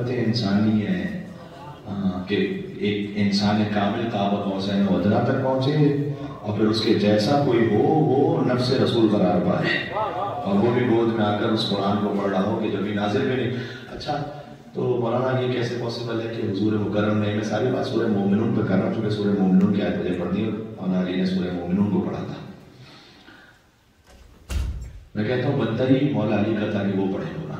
قوتیں انسانی ہیں کہ ایک انسان کامل قاب قوسین و ادنیٰ تک پہنچے اور پھر اس کے جیسا کوئی ہو وہ نفس رسول قرار پائے اور وہ بھی گود میں آ کر اس قرآن کو پڑھ رہا ہو کہ جبھی نازل بھی نہیں. اچھا تو مولانا یہ کیسے پاسبل ہے کہ حضور مکرم نے، میں ساری بات سورہ مومنون پہ کر رہا ہوں چونکہ سورہ مومنون کی آیت مجھے پڑھنی ہے، مولانا علی نے سورہ مومنون کو پڑھا تھا. میں کہتا ہوں بدتر ہی مولا علی کا تھا کہ وہ پڑھے قرآن.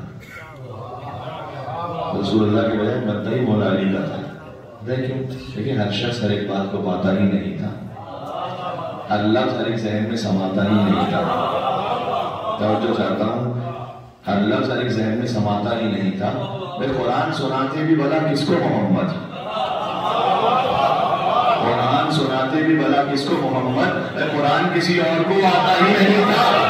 رسول اللہ کے بجائے بدتر ہی مولا علی کا تھا. کیوں؟ لیکن ہر شخص ہر ایک بات کو پاتا ہی نہیں تھا، ہر لفظ ہر ایک ذہن میں سماتا ہی نہیں تھا. توجہ چاہتا ہوں، ہر لفظ ہر ایک ذہن میں سماتا ہی نہیں تھا. میں قرآن سناتے بھی بھلا کس کو محمد، قرآن سناتے بھی بھلا کس کو محمد، میں قرآن کسی اور کو آتا ہی نہیں تھا.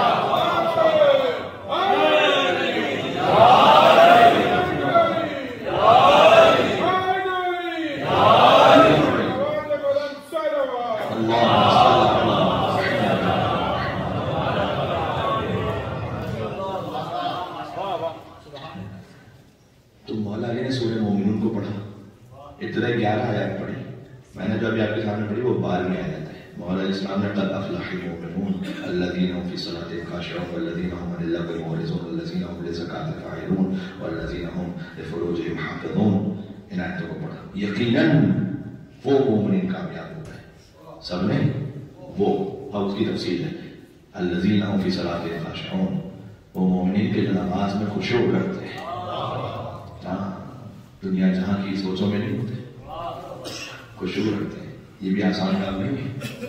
تو مولا علی نے سورہ مومنون کو پڑھا، ابتدائی 11 آیات پڑھی. میں نے جو ابھی آپ کے سامنے پڑھی وہ 12ویں آیت ہے. مولا علیہ السلام نے قد افلح المؤمنون الذین هم فی صلاتهم خاشعون والذین هم عن اللغو معرضون والذین هم للزکاة فاعلون والذین هم لفروجهم حافظون. ان آیتوں کو پڑھا. یقیناً وہ مومنین کامیاب ہو گئے، سب نے وہ، اور اس کی تفصیل ہے الذین هم فی صلاتهم خاشعون، وہ مومنین کے جو نماز میں خشوع کرتے ہیں. دنیا جہاں کی سوچوں میں نہیں ہوتے، خشوع رکھتے ہیں. یہ بھی آسان کام نہیں ہے.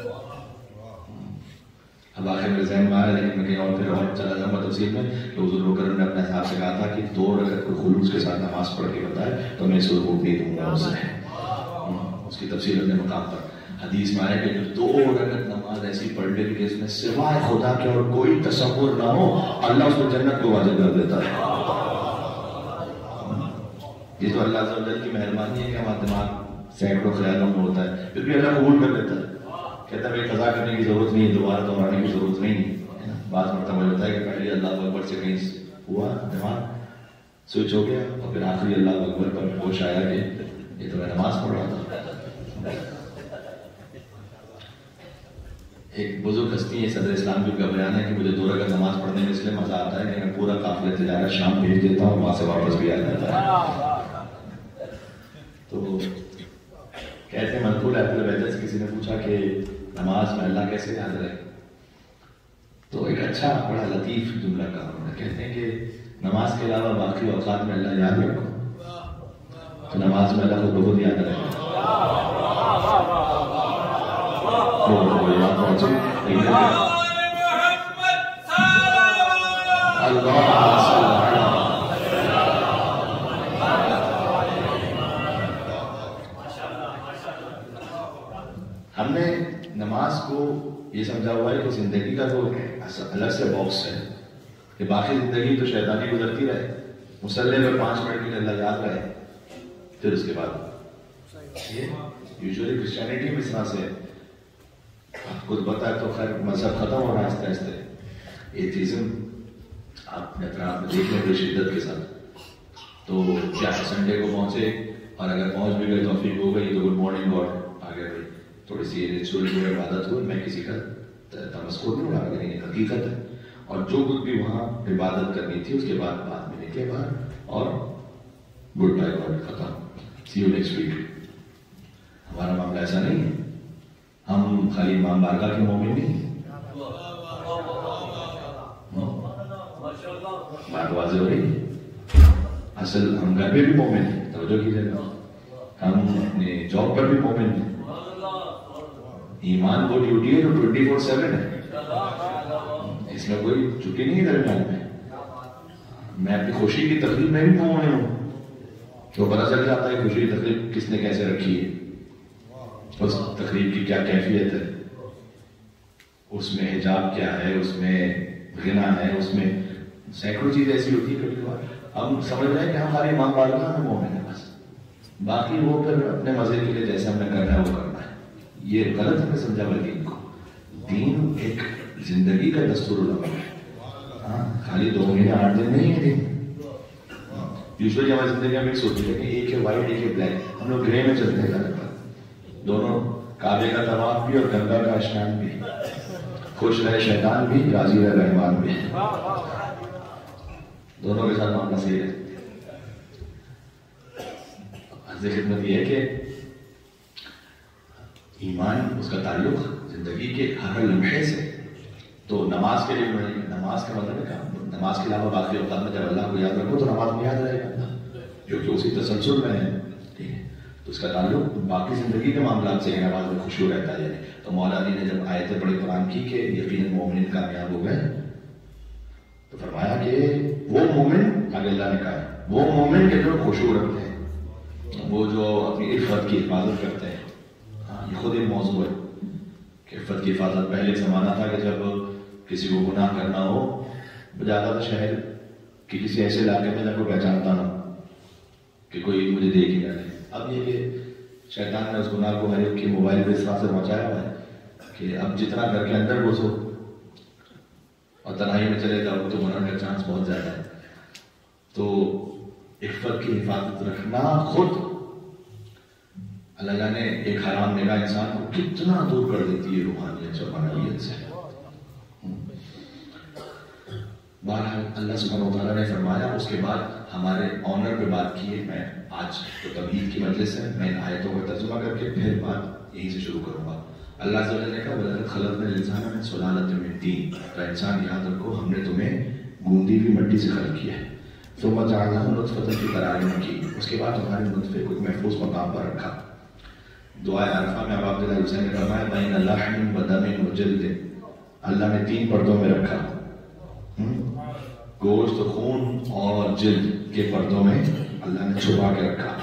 اب آخر میرے ذہن میں آیا، لیکن میں کہیں اور پھر اور چلا جاؤں گا تفصیل میں کہ حضور مکرم نے اپنے حساب سے کہا تھا کہ 2 رکعت کوئی خلوص کے ساتھ نماز پڑھ کے بتائے تو میں اس کو رکوع نہیں دوں گا. اس کی تفصیل اپنے مقام پر حدیث میں آیا کہ جو 2 رکعت نماز ایسی پڑھ لے کہ اس میں سوائے خدا کے اور کوئی تصور نہ ہو، اللہ اس کو جنت کو واجب کر دیتا ہے. یہ تو اللہ عز و جل کی مہربانی ہے کہ ہمارا دماغ سینکڑوں خیالوں میں ہوتا ہے، پھر بھی اللہ قبول کر دیتا ہے. کہتا ہے قضا کرنے کی ضرورت نہیں ہے، دوبارہ دہرانے کی ضرورت نہیں ہے. بعض مرتبہ مجھے ہوتا ہے کہ پہلے اللہ اکبر سے کہیں ہوا دماغ سوئچ ہو گیا اور پھر آخری اللہ اکبر پر ہوش آیا کہ یہ تو میں نماز پڑھ رہا تھا. ایک بزرگ ہستی ہے صدر اسلام کی کا بیان ہے کہ مجھے 2 رکعت نماز پڑھنے میں اس لیے مزہ آتا ہے کہ میں پورا قافلہ تجارت شام بھیج دیتا ہوں، وہاں سے واپس بھی آ جاتا ہے. تو کہتے ہیں منقول ہے اہل بیت سے کسی نے پوچھا کہ نماز میں اللہ کیسے یاد رہے، تو ایک اچھا بڑا لطیف جملہ کہا انہوں نے. کہتے ہیں کہ نماز کے علاوہ باقی اوقات میں اللہ یاد رکھو تو نماز میں اللہ کو بہت یاد رکھو. ہم نے نماز کو یہ سمجھا ہوا ہے کہ زندگی کا تو الگ سے باکس ہے کہ باقی زندگی تو شیطانی گزرتی رہے، مصلی پر 5 منٹ کے لیے اللہ یاد رہے، پھر اس کے بعد یہ یوزولی کرسچینٹی میں اس طرح سے آپ کو پتا ہے تو خیر مذہب ختم ہو رہا ہے آہستہ آہستہ. ایتھیزم آپ نے اپنے آپ میں دیکھ لیں بڑی شدت کے ساتھ. تو کیا سنڈے کو پہنچے اور اگر پہنچ بھی گئے توفیق ہو گئی تو گڈ مارننگ اور آگے بڑھی تھوڑی سی ریچول جو عبادت ہوئی. میں کسی کا تمسخر نہیں ہوا، لیکن یہ حقیقت ہے. اور جو کچھ بھی وہاں عبادت کرنی تھی اس کے بعد میں نکلے باہر اور گڈ بائی اور ختم، سی یو نیکسٹ ویک. ہمارا معاملہ ایسا نہیں ہے. ہم خالی امام بارگاہ کے مومن نہیں، بات واضح ہو رہی ہے. اصل ہم گھر پہ بھی مومن ہیں، توجہ کیجیے گا. ہم اپنے جاب پر بھی مومن ہیں. ایمان وہ ڈیوٹی ہے جو 24/7 ہے، اس میں کوئی چھٹی نہیں ہے درمیان میں. میں اپنی خوشی کی تقریب میں بھی مومن ہوں تو پتہ چل جاتا ہے خوشی کی تقریب کس نے کیسے رکھی ہے، اس تقریب کی کیا کیفیت ہے، اس میں حجاب کیا ہے، اس میں غنا ہے، اس میں سینکڑوں چیز ایسی ہوتی ہے. کبھی کبھار ہم سمجھ رہے ہیں کہ ہمارے امام بارگاہ میں مومن ہے بس، باقی وہ پھر اپنے مزے کے لیے جیسے ہم نے کرنا ہے وہ کرنا ہے. یہ غلط ہم نے سمجھا ہوا دین کو. دین ایک زندگی کا دستور العمل ہے. ہاں خالی 2 مہینے 8 دن نہیں ہے دین. यूजुअली हमारी जिंदगी में मिक्स होती है, लेकिन एक है वाइट एक है ब्लैक, हम लोग ग्रे में चलते हैं लगभग। दोनों काबे का तवाफ भी और गंगा का स्नान भी, खुश रहे शैतान भी, राजी रहे रहमान भी, दोनों के साथ मामला सही है। खिदमत यह है कि ईमान उसका ताल्लुक जिंदगी के हर लम्हे से, तो नमाज के लिए नमाज का मतलब है, नमाज के अलावा बाकी औकात में जब अल्लाह को याद रखो तो नमाज में याद रहेगा, क्योंकि उसी तसलसल में है, ठीक है। तो उसका ताल्लुक बाकी जिंदगी के मामला से नमाज में खुशू रहता है। तो मौला अली ने जब आयतें बड़ी कुरान की कि यकीनन मोमिन कामयाब हो गए, तो फरमाया कि वो मोमिन, आगे अल्लाह ने कहा वो मोमिन के जो खुशू रखते हैं, वो जो अपनी इफ़्फ़त की हिफाजत करते हैं। हाँ, ये खुद एक मौजू है कि इफ़्फ़त की हिफाजत। पहले ज़माना था कि जब किसी को गुनाह करना हो, जाता था शहर कि किसी ऐसे इलाके में जब कोई पहचानता ना कि कोई मुझे देख ही ना ले। अब ये कि शैतान ने उस गुनाह को हर एक की मोबाइल पे इस तरह से पहुंचाया हुआ है कि अब जितना घर के अंदर घुसो और तन्हाई में चले जाओ तो गुनाह का चांस बहुत ज्यादा है। तो इफ़्फ़त की हिफाजत रखना खुद अल्लाह जाने एक हराम निगाह इंसान को कितना दूर कर देती है रूहानियत और मानवियत से। बहरहाल अल्लाह सुब्हानहू व तआला ने फरमाया, उसके बाद हमारे ऑनर पे बात की है। मैं आज तो तबलीग की मजलिस है, मैं इन आयतों का तर्जुमा करके फिर बात यहीं से शुरू करूंगा। अल्लाह अज़्ज़ा व जल्ल ने कहा वलक़द ख़लक़नल इंसान मिन सुलालतिन मिन तीन, तो इंसान याद रखो हमने तुम्हें गूंदी हुई मिट्टी से खल्क़ किया है। सुम्मा जअलनाहु नुत्फ़तन फ़ी क़रारिन मकीन, उसके बाद हमारे नुत्फ़े को एक महफूज मकाम पर रखा। दुआ अरफ़ा में अब अब्दुल्लाह हुसैन ने फरमाया बैन लहमिन व दमिन व जल्दिन, अल्लाह ने 3 पर्दों में रखा, गोश्त, खून और जिल्द के पर्दों में अल्लाह ने छुपा के रखा।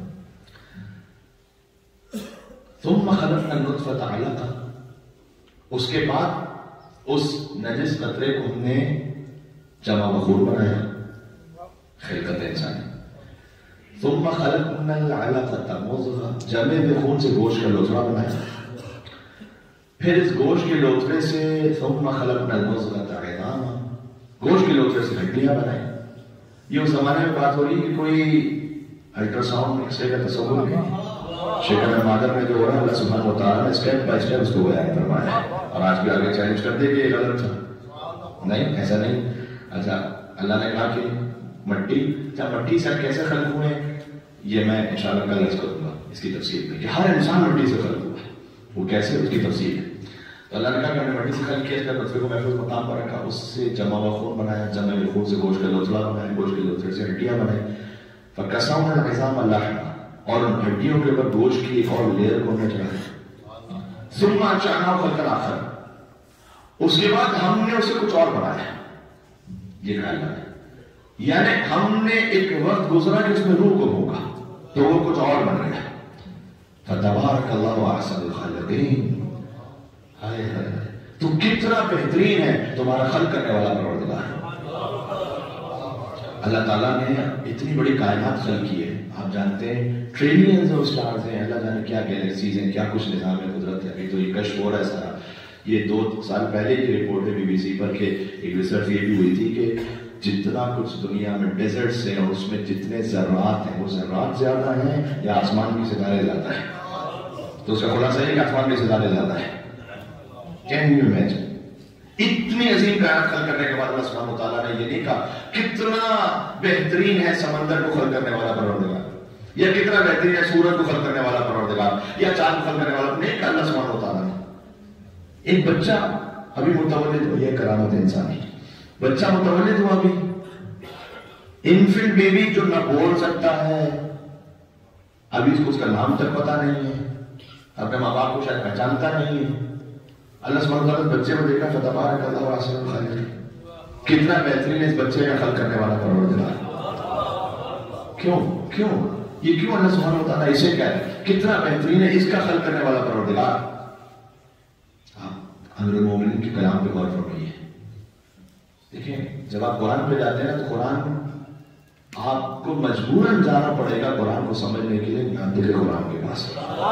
सुम्मा ख़लक़नल नुत्फ़ता अलक़ा, उसके बाद उस नजिस कतरे को हमने जमा मखूर बनाया, खिलकत इंसानी। सुम्मा ख़लक़नल अलक़ता मुज़ग़ा, जमे हुए खून से गोश्त का लोथड़ा बनाया, फिर इस गोश्त के लोथड़े से सुम्मा ख़लक़नल मुज़ग़ता इज़ामा, गोश्त के लोथड़े से हड्डियां बनाई। ये उस जमाने में बात हो रही है कि कोई अल्ट्रासाउंड एक्सरे का तस्वुर नहीं, शिकन मादर में जो हो रहा है अल्लाह सुब्हानहू व तआला ने स्टेप बाय स्टेप उसको बयान फरमाया। और आज भी आगे चैलेंज कर दे कि ये गलत था, नहीं ऐसा नहीं। अच्छा, अल्लाह ने कहा कि मट्टी, क्या मट्टी से कैसे खल्क हुए, ये मैं इंशाअल्लाह कल अर्ज़ करूंगा इसकी तफसील में कि हर इंसान मट्टी से खल्क हुआ है, वो कैसे उसकी तफसील है। तो अल्लाह ने कहा कि हमने मट्टी से खल्क किया, इसका नुत्फ़े को महफूज मकाम पर रखा, उससे जमा हुआ खून बनाया, जमे हुए खून से गोश्त का लोथड़ा बनाया, गोश्त के लोथड़े से हड्डियां बनाई, फ़कसवनल इज़ाम लहमा, और उन हड्डियों के ऊपर गोश्त की एक और लेयर को हमने चढ़ाया। सुम्मा अंशअनाहु ख़ल्क़न आख़र, उसके बाद हमने उसे कुछ और बनाया। ये ख्याल है, यानी हमने एक वक्त गुजरा कि उसमें रूह को होगा तो वो कुछ और बन गया। फ़तबारकल्लाहु अहसनुल ख़ालिक़ीन, हाय हाय तो कितना बेहतरीन है तुम्हारा खल्क करने वाला परवरदिगार। अल्लाह ताला ने इतनी बड़ी कायनात खल्क की है, आप जानते हैं ट्रिलियंस ऑफ स्टार्स हैं, अल्लाह जाने क्या गैलेक्सीज हैं, क्या कुछ निज़ाम है कुदरत है। अभी तो ये कश्फ हो रहा है सारा। ये 2 साल पहले की रिपोर्ट है BBC पर के एक रिसर्च ये भी हुई थी कि जितना कुछ दुनिया में डेजर्ट्स हैं और उसमें जितने ज़र्रात हैं वो ज़र्रात ज्यादा हैं या आसमान के सितारे ज्यादा है। तो उसका खुलासा है कि आसमान के सितारे ज्यादा है। कैन यू इमेजिन, इतनी अजीम कायनात खल्क करने के बाद अल्लाह सुब्हानहू व तआला ने ये नहीं कहा कितना बेहतरीन है समंदर को खल्क करने वाला परवरदिगार, या कितना बेहतरीन है सूरज को खल्क करने वाला परवरदिगार, या चांद को खल्क करने वाला, नहीं कहा अल्लाह सुब्हानहू व तआला ने। एक बच्चा अभी मुतवल्लिद हुआ, यह करामत इंसानी, बच्चा मुतवल्लिद हुआ अभी, इन्फेंट बेबी जो ना बोल सकता है, अभी उसको उसका नाम तक पता नहीं है, अपने माँ बाप को शायद पहचानता नहीं है। अल्लाह सुब्हानहू व तआला बच्चे को देखा, फ़तबारकल्लाहु अहसनुल ख़ालिक़ीन, कितना बेहतरीन है इस बच्चे का खल्क करने वाला परवरदिगार। क्यों क्यों ये क्यों अल्लाह सुब्हानहू व तआला इसे क्या है, कितना बेहतरीन है इसका खल्क करने वाला परवरदिगार। आप अमीरुल मोमिनीन के कलाम पे गौर फरमाइए। देखिए जब आप कुरान पे जाते हैं ना तो कुरान आपको मजबूरन जाना पड़ेगा कुरान को समझने के लिए, यहाँ दिल कुरान के पास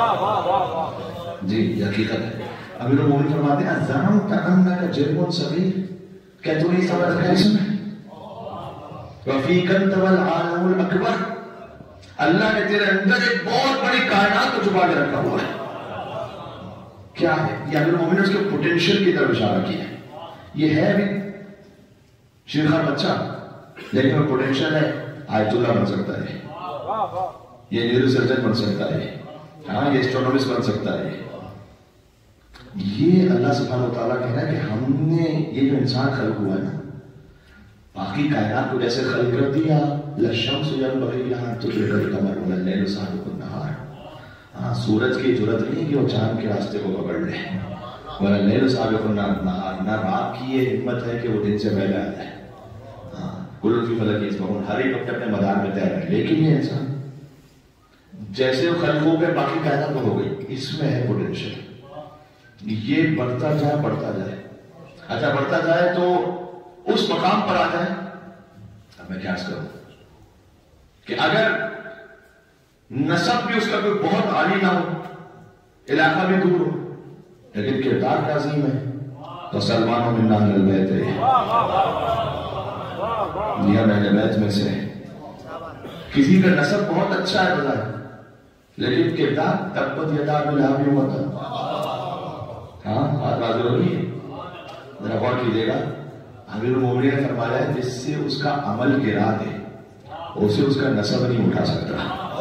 जी हकीकत है। अमीरुल मोमिनीन फरमाते हैं अज़्ज़अमता अन्नका जिर्मुन सगीर, क्या तू नहीं समझ रहा है इसमें, وَفِيكَ أَنْتَ وَالْعَالَمُ الْأَكْبَرُ، اللہ نے تیرے اندر ایک بہت بڑی کائنات کو چھپا کے رکھا ہوا ہے. کیا ہے یہ؟ امیر المومنین نے اس کے پوٹینشیل کی طرف اشارہ کیا ہے. یہ ہے بھی شیر خان بچہ، لیکن وہ پوٹینشیل ہے، آیت اللہ بن سکتا ہے، یہ نیورو سرجن بن سکتا ہے، ہاں یہ اسٹرونومسٹ بن سکتا ہے. یہ اللہ سبحانہ وتعالیٰ کہہ رہا ہے کہ ہم نے یہ جو انسان خلق ہوا ہے نا، باقی کائنات کو جیسے خلق کر دیا، لَلشَّمْسُ يَنبَغِي لَهَا أَن تُدْرِكَ الْقَمَرَ وَلَا اللَّيْلُ سَابِقُ النَّهَارِ. ہاں سورج کی جرأت نہیں کہ وہ چاند کے راستے کو پکڑ لے، وَلَا اللَّيْلُ سَابِقُ النَّهَارِ، نہ رات کی یہ ہمت ہے کہ وہ دن سے پہلے آتا ہے. ہاں کُلٌّ فِي فَلَكٍ يَسْبَحُونَ، ہر ایک اپنے مدار میں تیر ہے. لیکن یہ انسان جیسے وہ خلق ہو گئے، باقی کائنات ہو گئی، اس میں ہے پوٹینشیل. یہ بڑھتا جائے بڑھتا جائے، اچھا بڑھتا جائے تو اس مقام پر آ جائے. اب میں کیا کروں کہ اگر نسب بھی اس کا کوئی بہت عالی نہ ہو، علاقہ بھی دور ہو، لیکن کردار کا عظیم ہے، تو سلمان و منا اہل البیت ہے، یہ اہل بیت میں سے. کسی کا نسب بہت اچھا ہے بظاہر، لیکن کردار تبت یدا ابی لہب وتب. ہاں بات ضروری ہے، ذرا غور کیجیے گا. امیر المومنین نے فرمایا ہے جس سے اس کا عمل گرا دے اسے اس کا نسب نہیں اٹھا سکتا،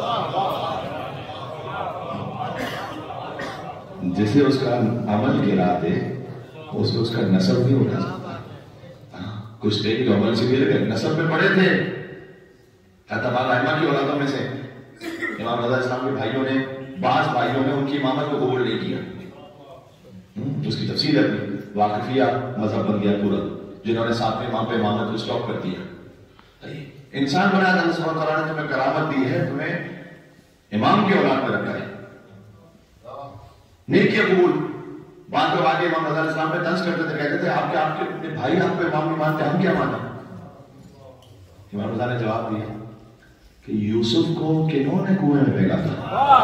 جسے اس کا عمل گرا دے اسے اس کا نسب نہیں اٹھا سکتا. کچھ تھے جو عمل سے گر گئے، نسب میں پڑے تھے. تمام ائمہ کی اولادوں میں سے امام رضا اسلام کے بھائیوں نے، بعض بھائیوں نے ان کی امامت کو قبول نہیں کیا. اس کی تفصیل ہے، واقفیہ مذہب بن گیا پورا، جنہوں نے ساتویں امام پہ امامت کو اسٹاپ کر دیا. انسان بنا اللہ سبحانہ وتعالیٰ نے تمہیں کرامت دی ہے، تمہیں امام کی اولاد میں رکھا ہے. نیکی قبول. بعد میں آگے امام رضا اسلام پہ طنز کرتے تھے، کہتے تھے آپ کے بھائی آپ کو امام نہیں مانتے، ہم کیا مانتے؟ امام رضا نے جواب دیا کہ یوسف کو کنہوں نے کنویں میں پھینکا تھا؟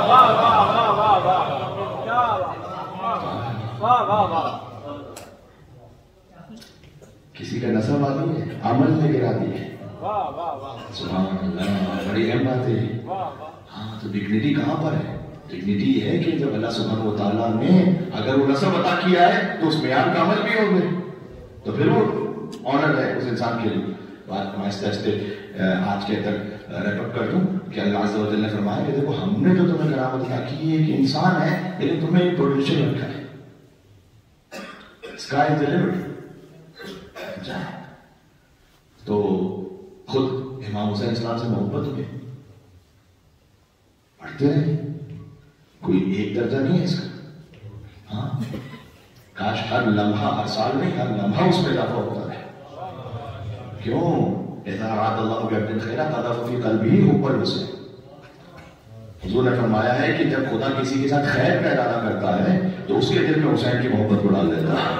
کسی کا نسب آدمی ہے، عمل میں گرا دی ہے. سبحان اللہ، بڑی اہم بات ہے. ہاں تو ڈگنیٹی کہاں پر ہے؟ ڈگنیٹی یہ ہے کہ جب اللہ سبحانہ وتعالیٰ نے اگر وہ نسب عطا کیا ہے تو اس معیار کا عمل بھی ہو گئے، تو پھر وہ آنر ہے اس انسان کے لیے. بات میں آہستہ آہستہ آج کے تک ریپ اپ کر دوں کہ اللہ عز و جل نے فرمایا کہ دیکھو ہم نے جو تمہیں کرامت عطا کی ہے کہ انسان ہے، لیکن تمہیں ایک پوٹینشیل رکھا ہے. Sky is the limit. تو خود امام حسین السلام سے محبت ہوئی، پڑھتے رہے، کوئی ایک درجہ نہیں ہے اس کا. ہاں کاش ہر لمحہ، ہر سال نہیں، ہر لمحہ اس میں اضافہ ہوتا ہے. کیوں؟ اذا اراد اللہ بعبد خیرا قذف فی قلبہ حب الحسین. حضور نے فرمایا ہے کہ جب خدا کسی کے ساتھ خیر کا ارادہ کرتا ہے تو اس کے دل میں حسین کی محبت کو ڈال دیتا ہے.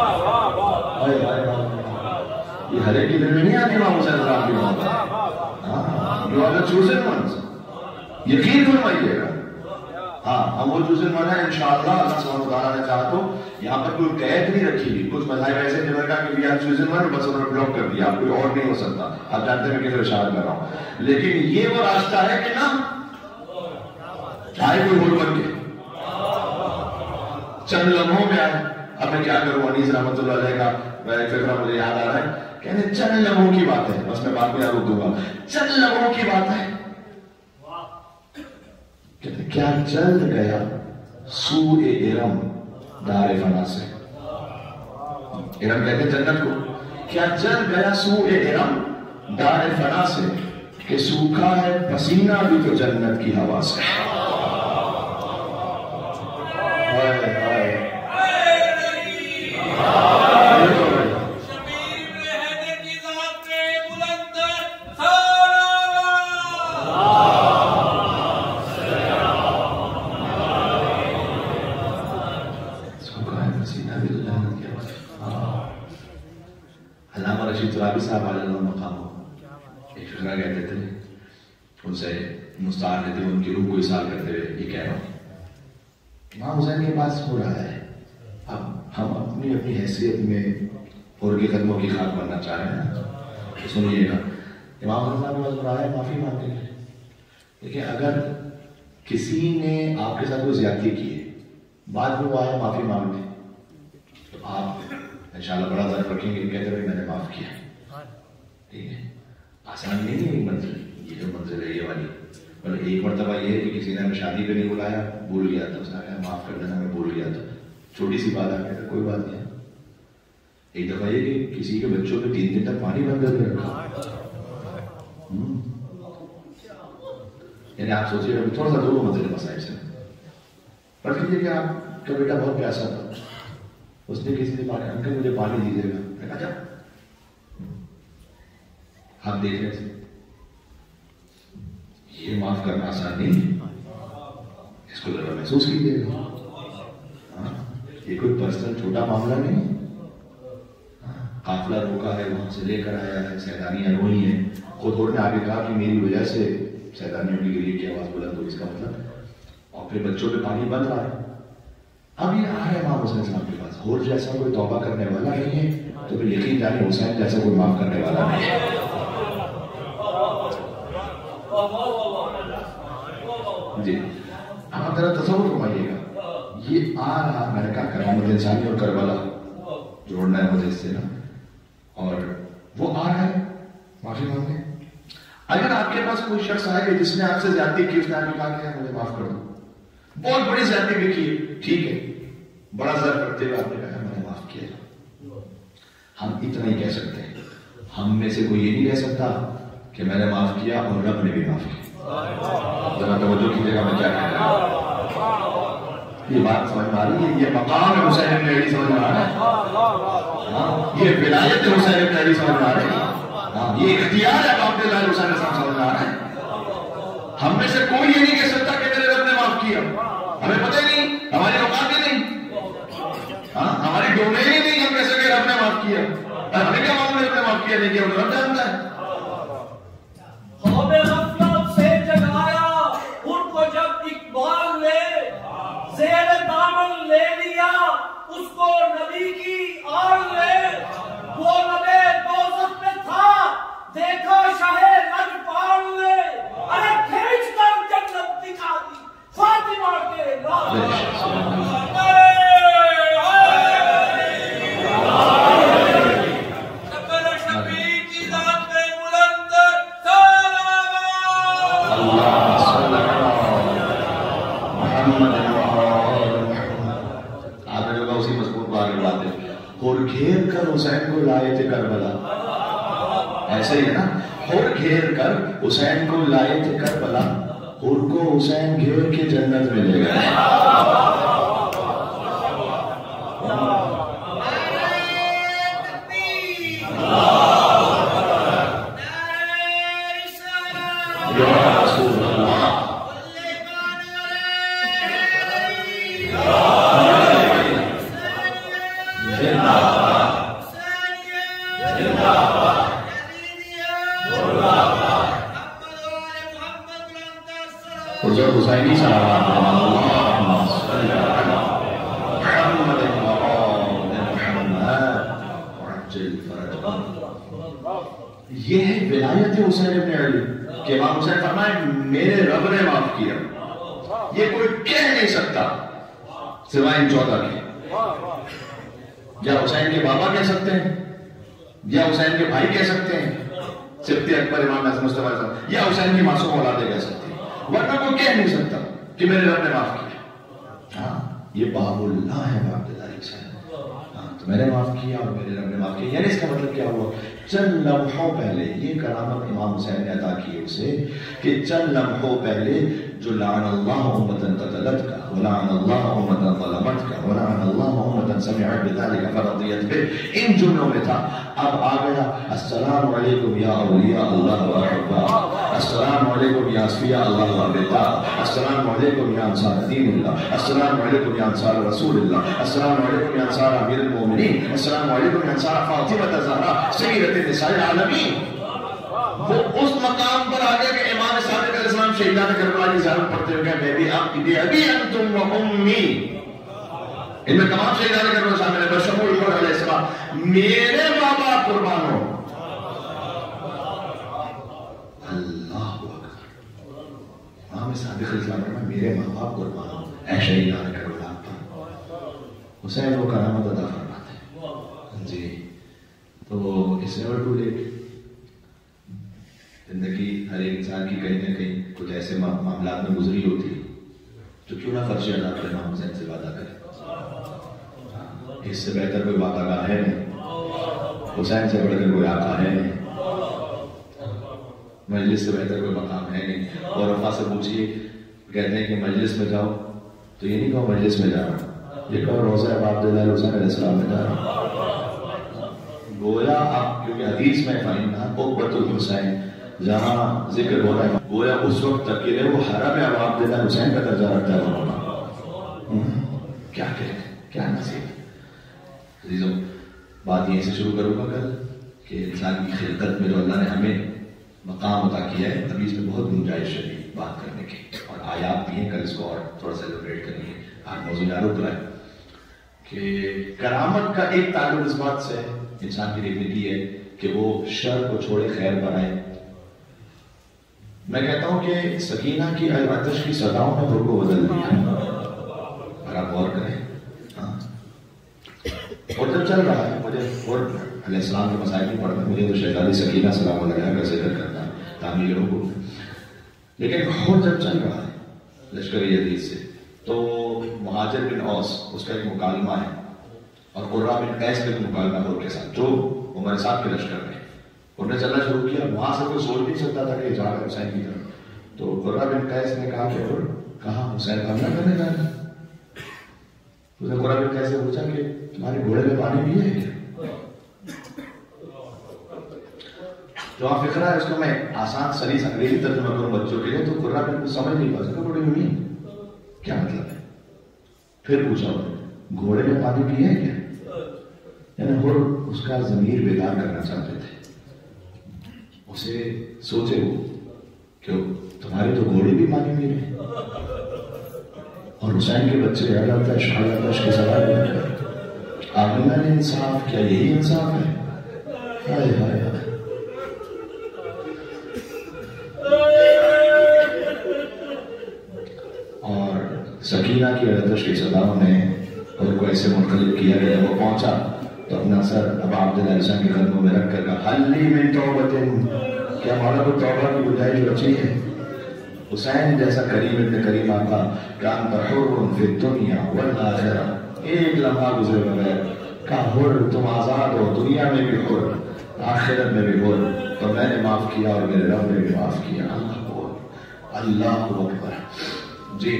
یہ ہر ایک کے دل میں نہیں آتی امام حسین رضی اللہ عنہ کی محبت. You are the chosen ones. یقین فرمائیے گا. ہاں ہم وہ chosen one ہیں انشاءاللہ. اللہ سبحانہ وتعالیٰ نے چاہا تو یہاں پر کوئی قید نہیں رکھی ہوئی. کچھ مذاہب ایسے جنہوں نے کہا کہ we are chosen one، بس انہوں نے بلاک کر دیا، کوئی اور نہیں ہو سکتا. آپ جانتے ہیں میں کس اشارہ کر رہا ہوں. لیکن یہ وہ راستہ ہے کہ نہ چاہے کوئی ہول بن کے چند لمحوں میں آئے. اب میں کیا کروں؟ انیس رحمۃ اللہ علیہ کا فکرہ مجھے یاد آ رہا ہے. کہنے چند لمحوں کی بات ہے، بس میں بات میں روک دوں گا. چند لمحوں کی بات ہے. کہتے کیا چل گیا سوء ارم دار فنا سے. ارم کہتے جنت کو. کیا چل گیا سوء ارم دار فنا سے کہ سوکھا ہے پسینہ بھی تو جنت کی ہوا سے. صاحب علیہ اللہ مقام ایک فقرہ کہتے تھے، ان سے مستعار لیتے ان کی روح کو اصال کرتے ہوئے یہ کہہ رہا ہوں، امام حسین کے پاس ہو رہا ہے. اب ہم اپنی حیثیت میں اور کے قدموں کی خاک بننا چاہ رہے ہیں. سنیے گا امام حسن صاحب نے بلایا معافی مانگنے کے لیے. دیکھیں اگر کسی نے آپ کے ساتھ کوئی زیادتی کی ہے، بعد میں وہ آیا معافی مانگنے، تو آپ انشاءاللہ بڑا ظرف رکھیں گے، کہتے ہیں میں نے معاف کیا. ٹھیک ہے، آسان نہیں ہے منزل، یہ جو منزل ہے یہ والی. بلکہ ایک مرتبہ یہ ہے کہ کسی نے ہمیں شادی پہ نہیں بلایا، بھول گیا تھا، اس نے کہا معاف کر دینا میں بھول گیا تھا، چھوٹی سی بات ہے، کوئی بات نہیں. ایک دفعہ یہ کہ کسی کے بچوں پہ 3 دن تک پانی بند کر کے رکھا. یعنی آپ سوچیے ابھی تھوڑا سا دور منزل مسائل سے پر کیجیے کہ آپ کا بیٹا بہت پیاسا تھا، اس نے کسی نے پانی، انکل مجھے پانی دیجیے گا، میں کہا جا آپ دیکھ رہے تھے. یہ معاف کرنا آسان نہیں، اس کو ذرا محسوس کیجیے گا. یہ کوئی پرسنل چھوٹا معاملہ نہیں. قافلہ روکا ہے، وہاں سے لے کر آیا ہے، سیدانیاں روئی ہیں، خود نے آگے کہا کہ میری وجہ سے سیدانیوں کی گریے کی آواز بلند ہوئی، اس کا مطلب، اور پھر بچوں پہ پانی بند رہا ہے. اب یہ آ ہے امام حسین صاحب کے پاس، اور جیسا کوئی توبہ کرنے والا نہیں ہے تو پھر یقین جانے حسین جیسا کوئی معاف کرنے والا نہیں ہے. جی اب آپ ذرا تصور فرمائیے گا، یہ آ رہا، میں نے کہا کرامت انسانی اور کربلا جوڑنا ہے مجھے اس سے نا، اور وہ آ رہا ہے معافی مانگنے. اگر آپ کے پاس کوئی شخص آئے گا جس نے آپ سے زیادتی کی، اس نے آپ کو کہا کہ مجھے معاف کر دو، بہت بڑی زیادتی بھی کی، ٹھیک ہے، بڑا ظرف کرتے ہوئے آپ نے کہا میں نے معاف کیا. ہم اتنا ہی کہہ سکتے ہیں، ہم میں سے کوئی یہ نہیں کہہ سکتا کہ میں نے معاف کیا اور رب نے بھی معاف کیا. ذرا توجہ کیجیے گا میں کیا کہہ رہا ہوں. یہ بات سمجھ میں آ رہی ہے؟ یہ مقام حسین ابن علی سمجھ میں آ رہا ہے؟ یہ ولایت حسین ابن علی سمجھ میں آ رہی ہے؟ یہ اختیار ہے عبداللہ حسین صاحب سمجھ میں آ رہا ہے؟ ہم میں سے کوئی یہ نہیں کہہ سکتا کہ میرے رب نے معاف کیا. ہمیں پتہ ہی نہیں، ہماری اوقات ہی نہیں، ہماری ڈومین ہی نہیں، ہم کہہ سکے رب نے معاف کیا. ہمیں کیا معلوم ہے رب نے معاف کیا نہیں کیا، وہ رب جانتا ہے. اقبال نے زیر دامن لے لیا اس کو نبی کی آل نے، وہ نبی دوزخ میں تھا، دیکھا شاہ رجپال نے، ارے کھینچ کر جنت دکھا دی فاطمہ کے لال. اور گھیر کر حسین کو لائے تھے کربلا، ایسے ہی ہے نا، اور گھیر کر حسین کو لائے تھے کربلا، اور کو حسین گھیر کے جنت میں لے گئے. حسینی صلوات یہ ہے ولایت حسین ابن علی کہ امام حسین فرمائے میرے رب نے معاف کیا. یہ کوئی کہہ نہیں سکتا سوائے ان 14 کے. یا حسین کے بابا کہہ سکتے ہیں، یا حسین کے بھائی کہہ سکتے ہیں، سبت اکبر امام حسن مصطفیٰ صاحب، یا حسین کی معصوم اولادیں کہہ سکتے ہیں، ورنہ کوئی کہہ نہیں سکتا کہ میرے رب نے معاف کیا. ہاں یہ باب اللہ ہے عبداللہ حسین، تو میں نے معاف کیا اور میرے رب نے معاف کیا. یعنی اس کا مطلب کیا ہوا؟ چند لمحوں پہلے یہ کرامت امام حسین نے عطا کی اسے کہ چند لمحوں پہلے جو لعن اللہ امتن قتلت کا، ولعن اللہ امتن ظلمت کا، ولعن اللہ امتن سمعت بذلك فرضیت بہ، ان جملوں میں تھا. اب آ گیا السلام علیکم یا اولیاء اللہ و احباب، السلام علیکم یا اصفیاء اللہ و احباب، السلام علیکم یا انصار دین اللہ، السلام علیکم یا انصار رسول اللہ، السلام علیکم یا انصار امیر المومنین، السلام علیکم یا انصار فاطمہ الزہرا سیدۃ النساء العالمین. وہ اس مقام پر آگے کہ امام صادق علیہ السلام شہیدان کربلا کی زیارت پڑھتے ہوئے کہ میں بھی آپ کی ابھی انتم و امی، ان میں تمام شہیدان کربلا شامل ہیں بشمول حسین علیہ السلام، میرے بابا قربان ہو. امام صادق علیہ السلام نے میرے ماں باپ قربان اے شہیدان کربلا پر حسین وہ کرامت عطا فرماتے ہیں جی. تو اس نیور ٹو لیٹ. زندگی ہر ایک انسان کی کہیں نہ کہیں کچھ ایسے معاملات میں گزری ہوتی تو کیوں نہ فرض ادا کرے امام حسین سے وعدہ کرے. اس سے بہتر کوئی وعدہ گاہ ہے نہیں, حسین سے بڑھ کر کوئی آقا ہے نہیں, مجلس سے بہتر کوئی مقام ہے نہیں. اور وفا سے پوچھیے, کہتے ہیں کہ مجلس میں جاؤ تو یہ نہیں کہو مجلس میں جا رہا ہوں, یہ کہو روضہ عبداللہ حسین علیہ السلام میں جا رہا ہوں. گویا آپ کیونکہ حدیث میں فَإِنَّهَا قُرْبَةُ الْحُسَيْنِ جہاں ذکر ہو رہا ہے گویا اس وقت تک کے لیے وہ حرم عبداللہ حسین کا درجہ رکھتا ہے. کیا کہتے کیا نصیب. عزیزوں بات یہیں سے شروع کروں گا کل کہ انسان کی خلقت میں جو اللہ نے ہمیں مقام عطا کیا ہے, ابھی اس میں بہت گنجائش ہے بات کرنے کی, اور آیات بھی ہیں, کل اس کو اور تھوڑا سیلیبریٹ کریں گے. آج موضوع یاد رک رہا ہے کہ کرامت کا ایک تعلق اس بات سے ہے, انسان کی ڈگنیٹی ہے کہ وہ شر کو چھوڑے خیر پر آئے. میں کہتا ہوں کہ سکینہ کی آتش کی صداؤں نے دور کو بدل دیا, اگر آپ غور کریں. اور جب چل رہا ہے مجھے اور علیہ السلام کے مسائل نہیں پڑھنا, مجھے تو شہزادی سکینہ سلام علیہ کا ذکر کرنا تعمیر حکم, لیکن اور جب چل رہا ہے لشکری حدیث سے تو مہاجر بن اوس اس کا ایک مکالمہ ہے, اور قرہ بن قیس کا ایک مکالمہ ہے کے ساتھ جو عمر صاحب کے لشکر میں انہوں نے چلنا شروع کیا. وہاں سے کوئی سوچ نہیں سکتا تھا کہ جا رہا ہے حسین کی طرف. تو قرہ بن قیس نے کہا کہ کہاں حسین حملہ کرنے جا رہا ہے. اس نے قرہ بن قیس سے پوچھا کہ تمہارے گھوڑے میں پانی بھی ہے کیا. جو آپ فکرہ ہے اس کو میں آسان سلیس انگریزی ترجمہ کروں بچوں کے لیے, تو قرہ بن کو سمجھ نہیں پا سکتا بڑی ہوئی کیا مطلب ہے. پھر پوچھا گھوڑے میں پانی پیے کیا, یعنی وہ اس کا ضمیر بیدار کرنا چاہتے تھے. اسے سوچے وہ کہ تمہارے تو گھوڑے بھی پانی پی رہے ہیں, اور حسین کے بچے آتش کے سوال میں آمینہ نے انصاف کیا, یہی انصاف ہے. ہائے ہائے ہائے. اور سکینہ کی آتش کی صداؤں نے ان کو ایسے منقلب کیا کہ جب وہ پہنچا تو اپنا سر ابا عبداللہ حسین کے قدموں میں رکھ کر کہا حل لی من توبۃ, کیا مولا کو توبہ کی گنجائش بچی ہے. حسین جیسا کریم ابن کریم آقا کان حر فی الدنیا والآخرہ, ایک لمحہ گزرے بغیر کہا حر تم آزاد ہو, دنیا میں بھی حر آخرت میں بھی حر, تو میں نے معاف کیا اور میرے رب نے بھی معاف کیا. اللہ اکبر. جی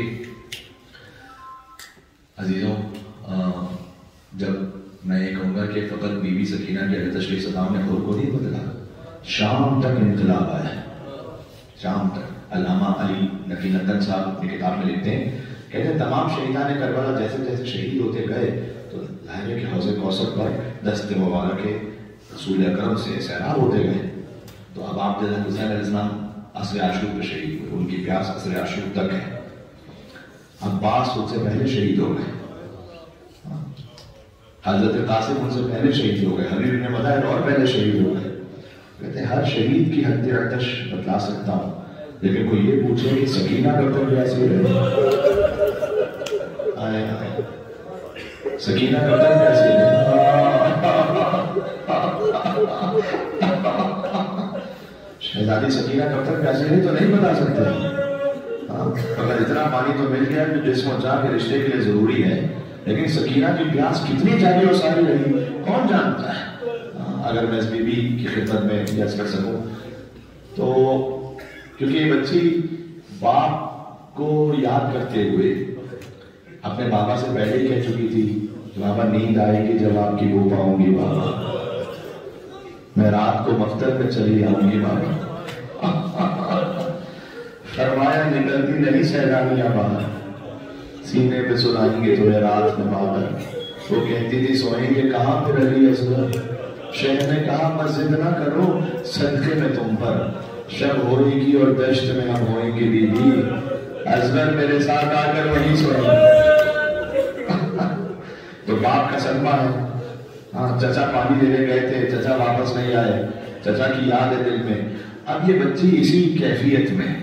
عزیزوں, جب میں یہ کہوں گا کہ فقط بی بی سکینہ کی آتش کی صداؤں نے حر کو نہیں بدلا, شام تک انقلاب آیا ہے, شام تک. علامہ علی نقی نندن صاحب اپنی کتاب میں لکھتے ہیں, کہتے ہیں تمام شہیدان کربلا جیسے جیسے شہید ہوتے گئے تو ظاہر ہے کہ حوض کوثر پر دست مبارک کے رسول اکرم سے سیراب ہوتے گئے. تو اب آپ حسین علیہ السلام عصر عاشور پہ شہید ہوئے, ان کی پیاس عصر عاشور تک ہے. عباس ان سے پہلے شہید ہو گئے, حضرت قاسم ان سے پہلے شہید ہو گئے, حبیب بن مظاہر اور پہلے شہید ہو گئے. کہتے ہیں ہر شہید کی حد آتش بتلا سکتا ہوں, لیکن کوئی یہ پوچھے کہ سکینہ کب تک پیاسی رہے, سکینہ کب تک پیاسی رہے, شہزادی سکینہ کب تک پیاسی رہی تو نہیں بتا سکتے. اگر اتنا پانی تو مل گیا جو جسم و جان کے رشتے کے لیے ضروری ہے, لیکن سکینہ کی پیاس کتنی جاری اور ساری رہی کون جانتا ہے. اگر میں اس بی بی کی خدمت میں یس کر سکوں تو, کیونکہ یہ بچی باپ کو یاد کرتے ہوئے اپنے بابا سے پہلے ہی کہہ چکی تھی بابا نیند آئے گی جب آپ کی بو پاؤں گی بابا, میں رات کو مفتر میں چلی آؤں گی بابا. فرمایا نکلتی نہیں سیلانیاں باہر, سینے پہ سنائیں گے تمہیں رات میں بادل. وہ کہتی تھی سوئیں گے کہاں پہ علی اصغر, شہر نے کہا مسجد نہ کرو صدقے میں تم پر, شب ہوئے گی اور دشت میں ہم ہوئیں گے بی بی, اصغر میرے ساتھ آ کر وہیں سوئیں. تو باپ کا صدمہ ہے. ہاں چچا پانی لینے گئے تھے, چچا واپس نہیں آئے, چچا کی یاد ہے دل میں. اب یہ بچی اسی کیفیت میں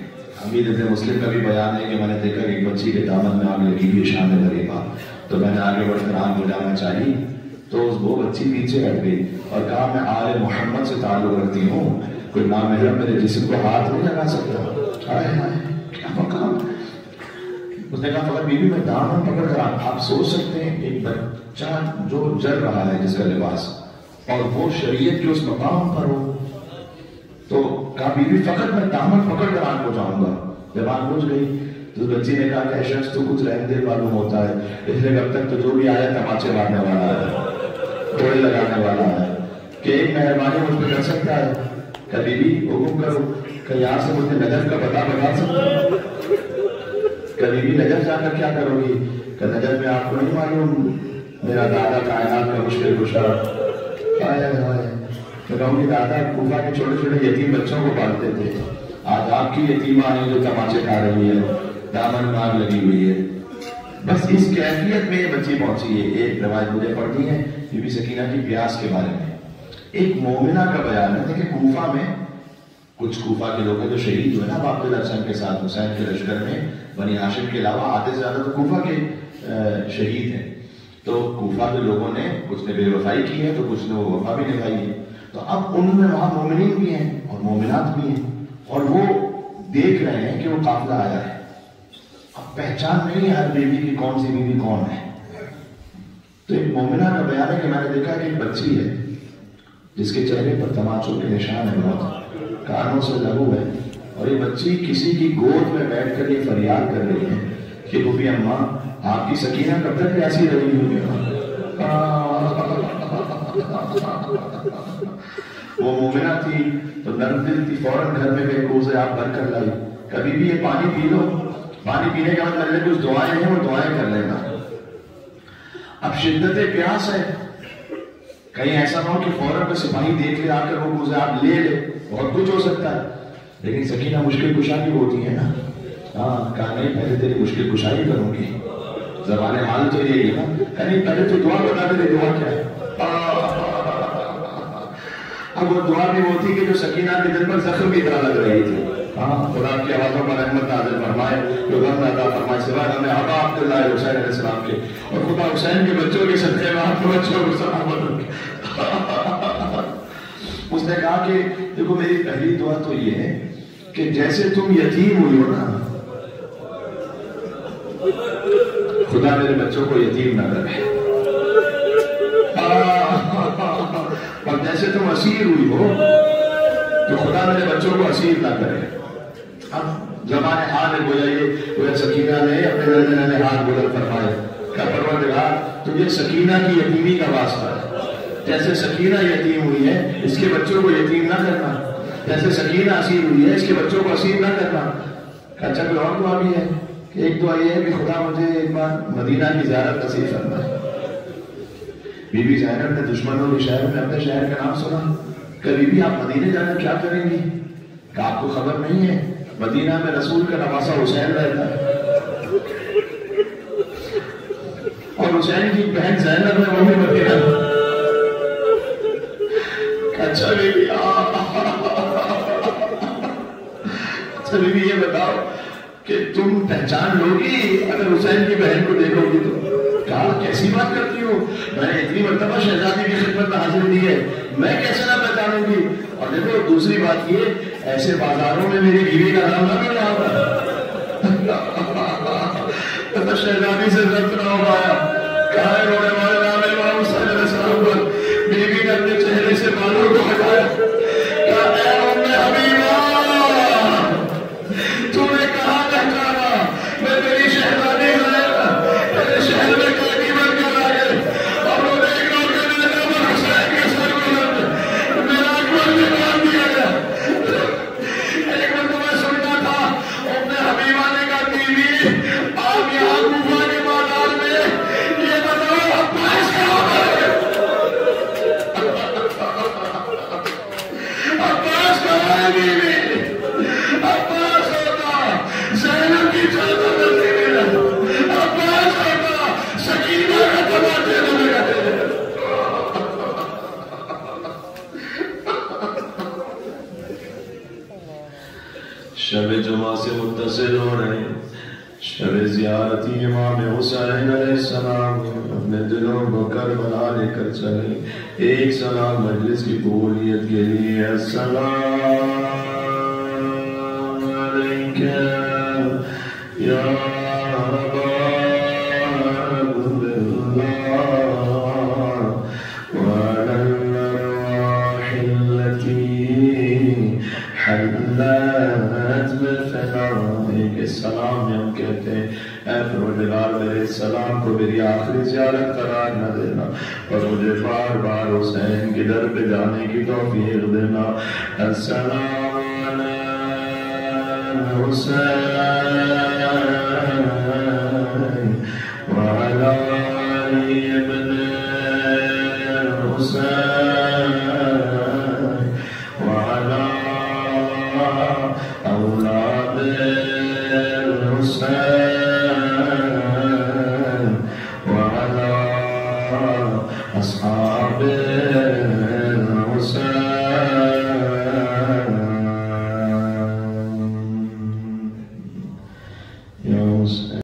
امیر ابن مسلم کا بھی بیان ہے کہ میں نے دیکھا کہ ایک بچی کے دامن میں آگ لگی ہوئی شام غریبا، تو میں نے آگے بڑھ کر آگ بجھانا چاہی تو وہ بچی پیچھے ہٹ گئی اور کہا میں آل محمد سے تعلق رکھتی ہوں، کوئی نامحرم میرے جسم کو ہاتھ نہیں لگا سکتا۔ ہائے ہائے کیا مقام! اس نے کہا فقط بیوی میں دامن پکڑ کر آپ سوچ سکتے ہیں ایک بچہ جو جل رہا ہے جس کا لباس، اور وہ شریعت کے اس مقام پر ہو، تو کہا بیوی فقط میں دامن پکڑ کر آنکھ بجھاؤں گا۔ جب آنکھ بجھ گئی تو بچی نے کہا کہ شخص تو کچھ رحم دل معلوم ہوتا ہے، اس لیے اب تک تو جو بھی آیا تماچے مارنے والا ہے، ٹوئے لگانے والا ہے، کہ ایک مہربانی مجھ پہ کر سکتا ہے؟ کہ بیوی حکم کرو کہ یہاں سے مجھے نجف کا پتہ بتا سکتا ہے؟ کہ بیوی نجف جا کر کیا کرو گی؟ کہ نجف میں آپ کو نہیں معلوم میرا دادا کائنات کا مشکل کشا، ہائے ہائے میں کہوں گی دادا کوفہ کے چھوٹے چھوٹے یتیم بچوں کو پالتے تھے، آج آپ کی یتیمہ ہیں جو تماچے کھا رہی ہے، دامن میں آگ لگی ہوئی ہے۔ بس اس کیفیت میں یہ بچی پہنچی ہے۔ ایک روایت مجھے پڑھنی ہے بی بی سکینہ کی پیاس کے بارے میں، ایک مومنہ کا بیان ہے کہ کوفہ میں کچھ کوفہ کے لوگ ہیں جو شہید ہوئے نا عبد الحسن کے ساتھ حسین کے لشکر میں، بنی ہاشم کے علاوہ آدھے سے زیادہ تو کوفہ کے شہید ہیں، تو کوفہ کے لوگوں نے کچھ نے بے وفائی کی ہے تو کچھ نے وہ وفا بھی نبھائی ہے، تو اب ان میں وہاں مومنین بھی ہیں اور مومنات بھی ہیں، اور وہ دیکھ رہے ہیں کہ وہ قافلہ آیا ہے، اب پہچان نہیں ہے ہر بیوی کی کون سی بیوی کون ہے۔ تو ایک مومنہ کا بیان ہے کہ میں نے دیکھا کہ ایک بچی ہے جس کے چہرے پر تماچوں کے نشان ہے، بہت کانوں سے لہو ہے، اور یہ بچی کسی کی گود میں بیٹھ کر یہ فریاد کر رہی ہے کہ بھوبی اماں آپ کی سکینہ کب تک ایسی رہی ہوئی ہے؟ وہ مومنہ تھی تو نرم دل تھی، فوراً گھر میں گئے کوزے آپ بھر کر لائی، کبھی بھی یہ پانی پی لو، پانی پینے کا مطلب ہے کچھ دعائیں ہیں وہ دعائیں کر لینا۔ اب شدت پیاس ہے، کہیں ایسا نہ ہو کہ فوراً پہ سپاہی دیکھ لے آ کر وہ کوزے آپ لے لے، بہت کچھ ہو سکتا ہے، لیکن سکینہ مشکل کشا کی ہوتی ہے نا، ہاں کہا نہیں پہلے تیری مشکل کشائی کروں گی، زبان حال تو یہی ہے نا، کہیں پہلے تو دعا بتا دے دعا کیا ہے۔ اب وہ دعا بھی وہ تھی کہ جو سکینہ کے دل پر زخم کی طرح لگ رہی تھی، ہاں خدا کی آوازوں پر رحمت نازل فرمائے، جو غم عطا فرمائے، سوائے ہمیں ابا عبداللہ حسین علیہ السلام کے، اور خدا حسین کے بچوں کے صدقے میں آپ کے بچوں کو سلامت رکھے۔ اس نے کہا کہ دیکھو میری پہلی دعا تو یہ ہے کہ جیسے تم یتیم ہوئی ہو نا، خدا میرے بچوں کو یتیم نہ کرے، اور جیسے تم اسیر ہوئی ہو تو خدا میرے بچوں کو اسیر نہ کرے۔ اب زبان حال ہے گویا سکینہ نے اپنے ننھے ہاتھ بلند فرمائے کہ پروردگار تجھے سکینہ کی یتیمی کا واسطہ ہے، جیسے سکینہ یتیم ہوئی ہے اس کے بچوں کو یتیم نہ کرنا، جیسے سکینہ اسیر ہوئی ہے اس کے بچوں کو اسیر نہ کرنا۔ اچھا کوئی اور دعا بھی ہے کہ ایک دعا یہ ہے کہ خدا مجھے ایک بار مدینہ کی زیارت نصیب فرمائے۔ بی بی زینب نے دشمنوں کے شہر میں اپنے شہر کا نام سنا، کہ بی بی آپ مدینہ جانا کیا کریں گی؟ کہ آپ کو خبر نہیں ہے مدینہ میں رسول کا نواسہ حسین رہتا ہے، اور حسین کی بہن زینب ہے وہ بھی مدینہ۔ اچھا بیوی اچھا بیوی یہ بتاؤ کہ تم پہچان لو گی اگر حسین کی بہن کو دیکھو گی تو؟ کہا کیسی بات کرتی ہو، میں نے اتنی مرتبہ شہزادی کی خدمت میں حاضر دی ہے، میں کیسے نہ پہچانوں گی؟ اور دیکھو دوسری بات یہ ایسے بازاروں میں میری بیوی کا نام نہ مل رہا تھا، شہزادی سے ضبط نہ ہو پایا، کہا ہے رونے والے نام امام حسین علیہ السلام پر بیوی نے اپنے چہرے سے بالوں کو ہٹایا، کہا اے ام حبیبہ تو نے کہاں پہچانا میں تیری شہزادی میرے شہر میں کاٹی بن کر آ گئے، اور وہ دیکھ لو کہ میرے نام حسین کے سر کو میرا اکبر نے کام دیا گیا۔ ایک وقت میں سنتا تھا ام حبیبہ نے کہا بیوی آپ یہاں کوفہ کے بعد شب زیارتی امام حسین علیہ السلام اپنے دلوں کو کربلا لے کر چلے. ایک سلام مجلس کی قبولیت کے لیے. السلام علیکہ یا ابا عبداللہ وعلی الارواح التي حلت بفنائك. السلام میں ہم کہتے ہیں اے پروردگار میرے السلام کو میری آخری زیارت قرار نہ دینا اور مجھے بار بار حسین کے در پہ جانے کی توفیق دینا. السلام علی حسین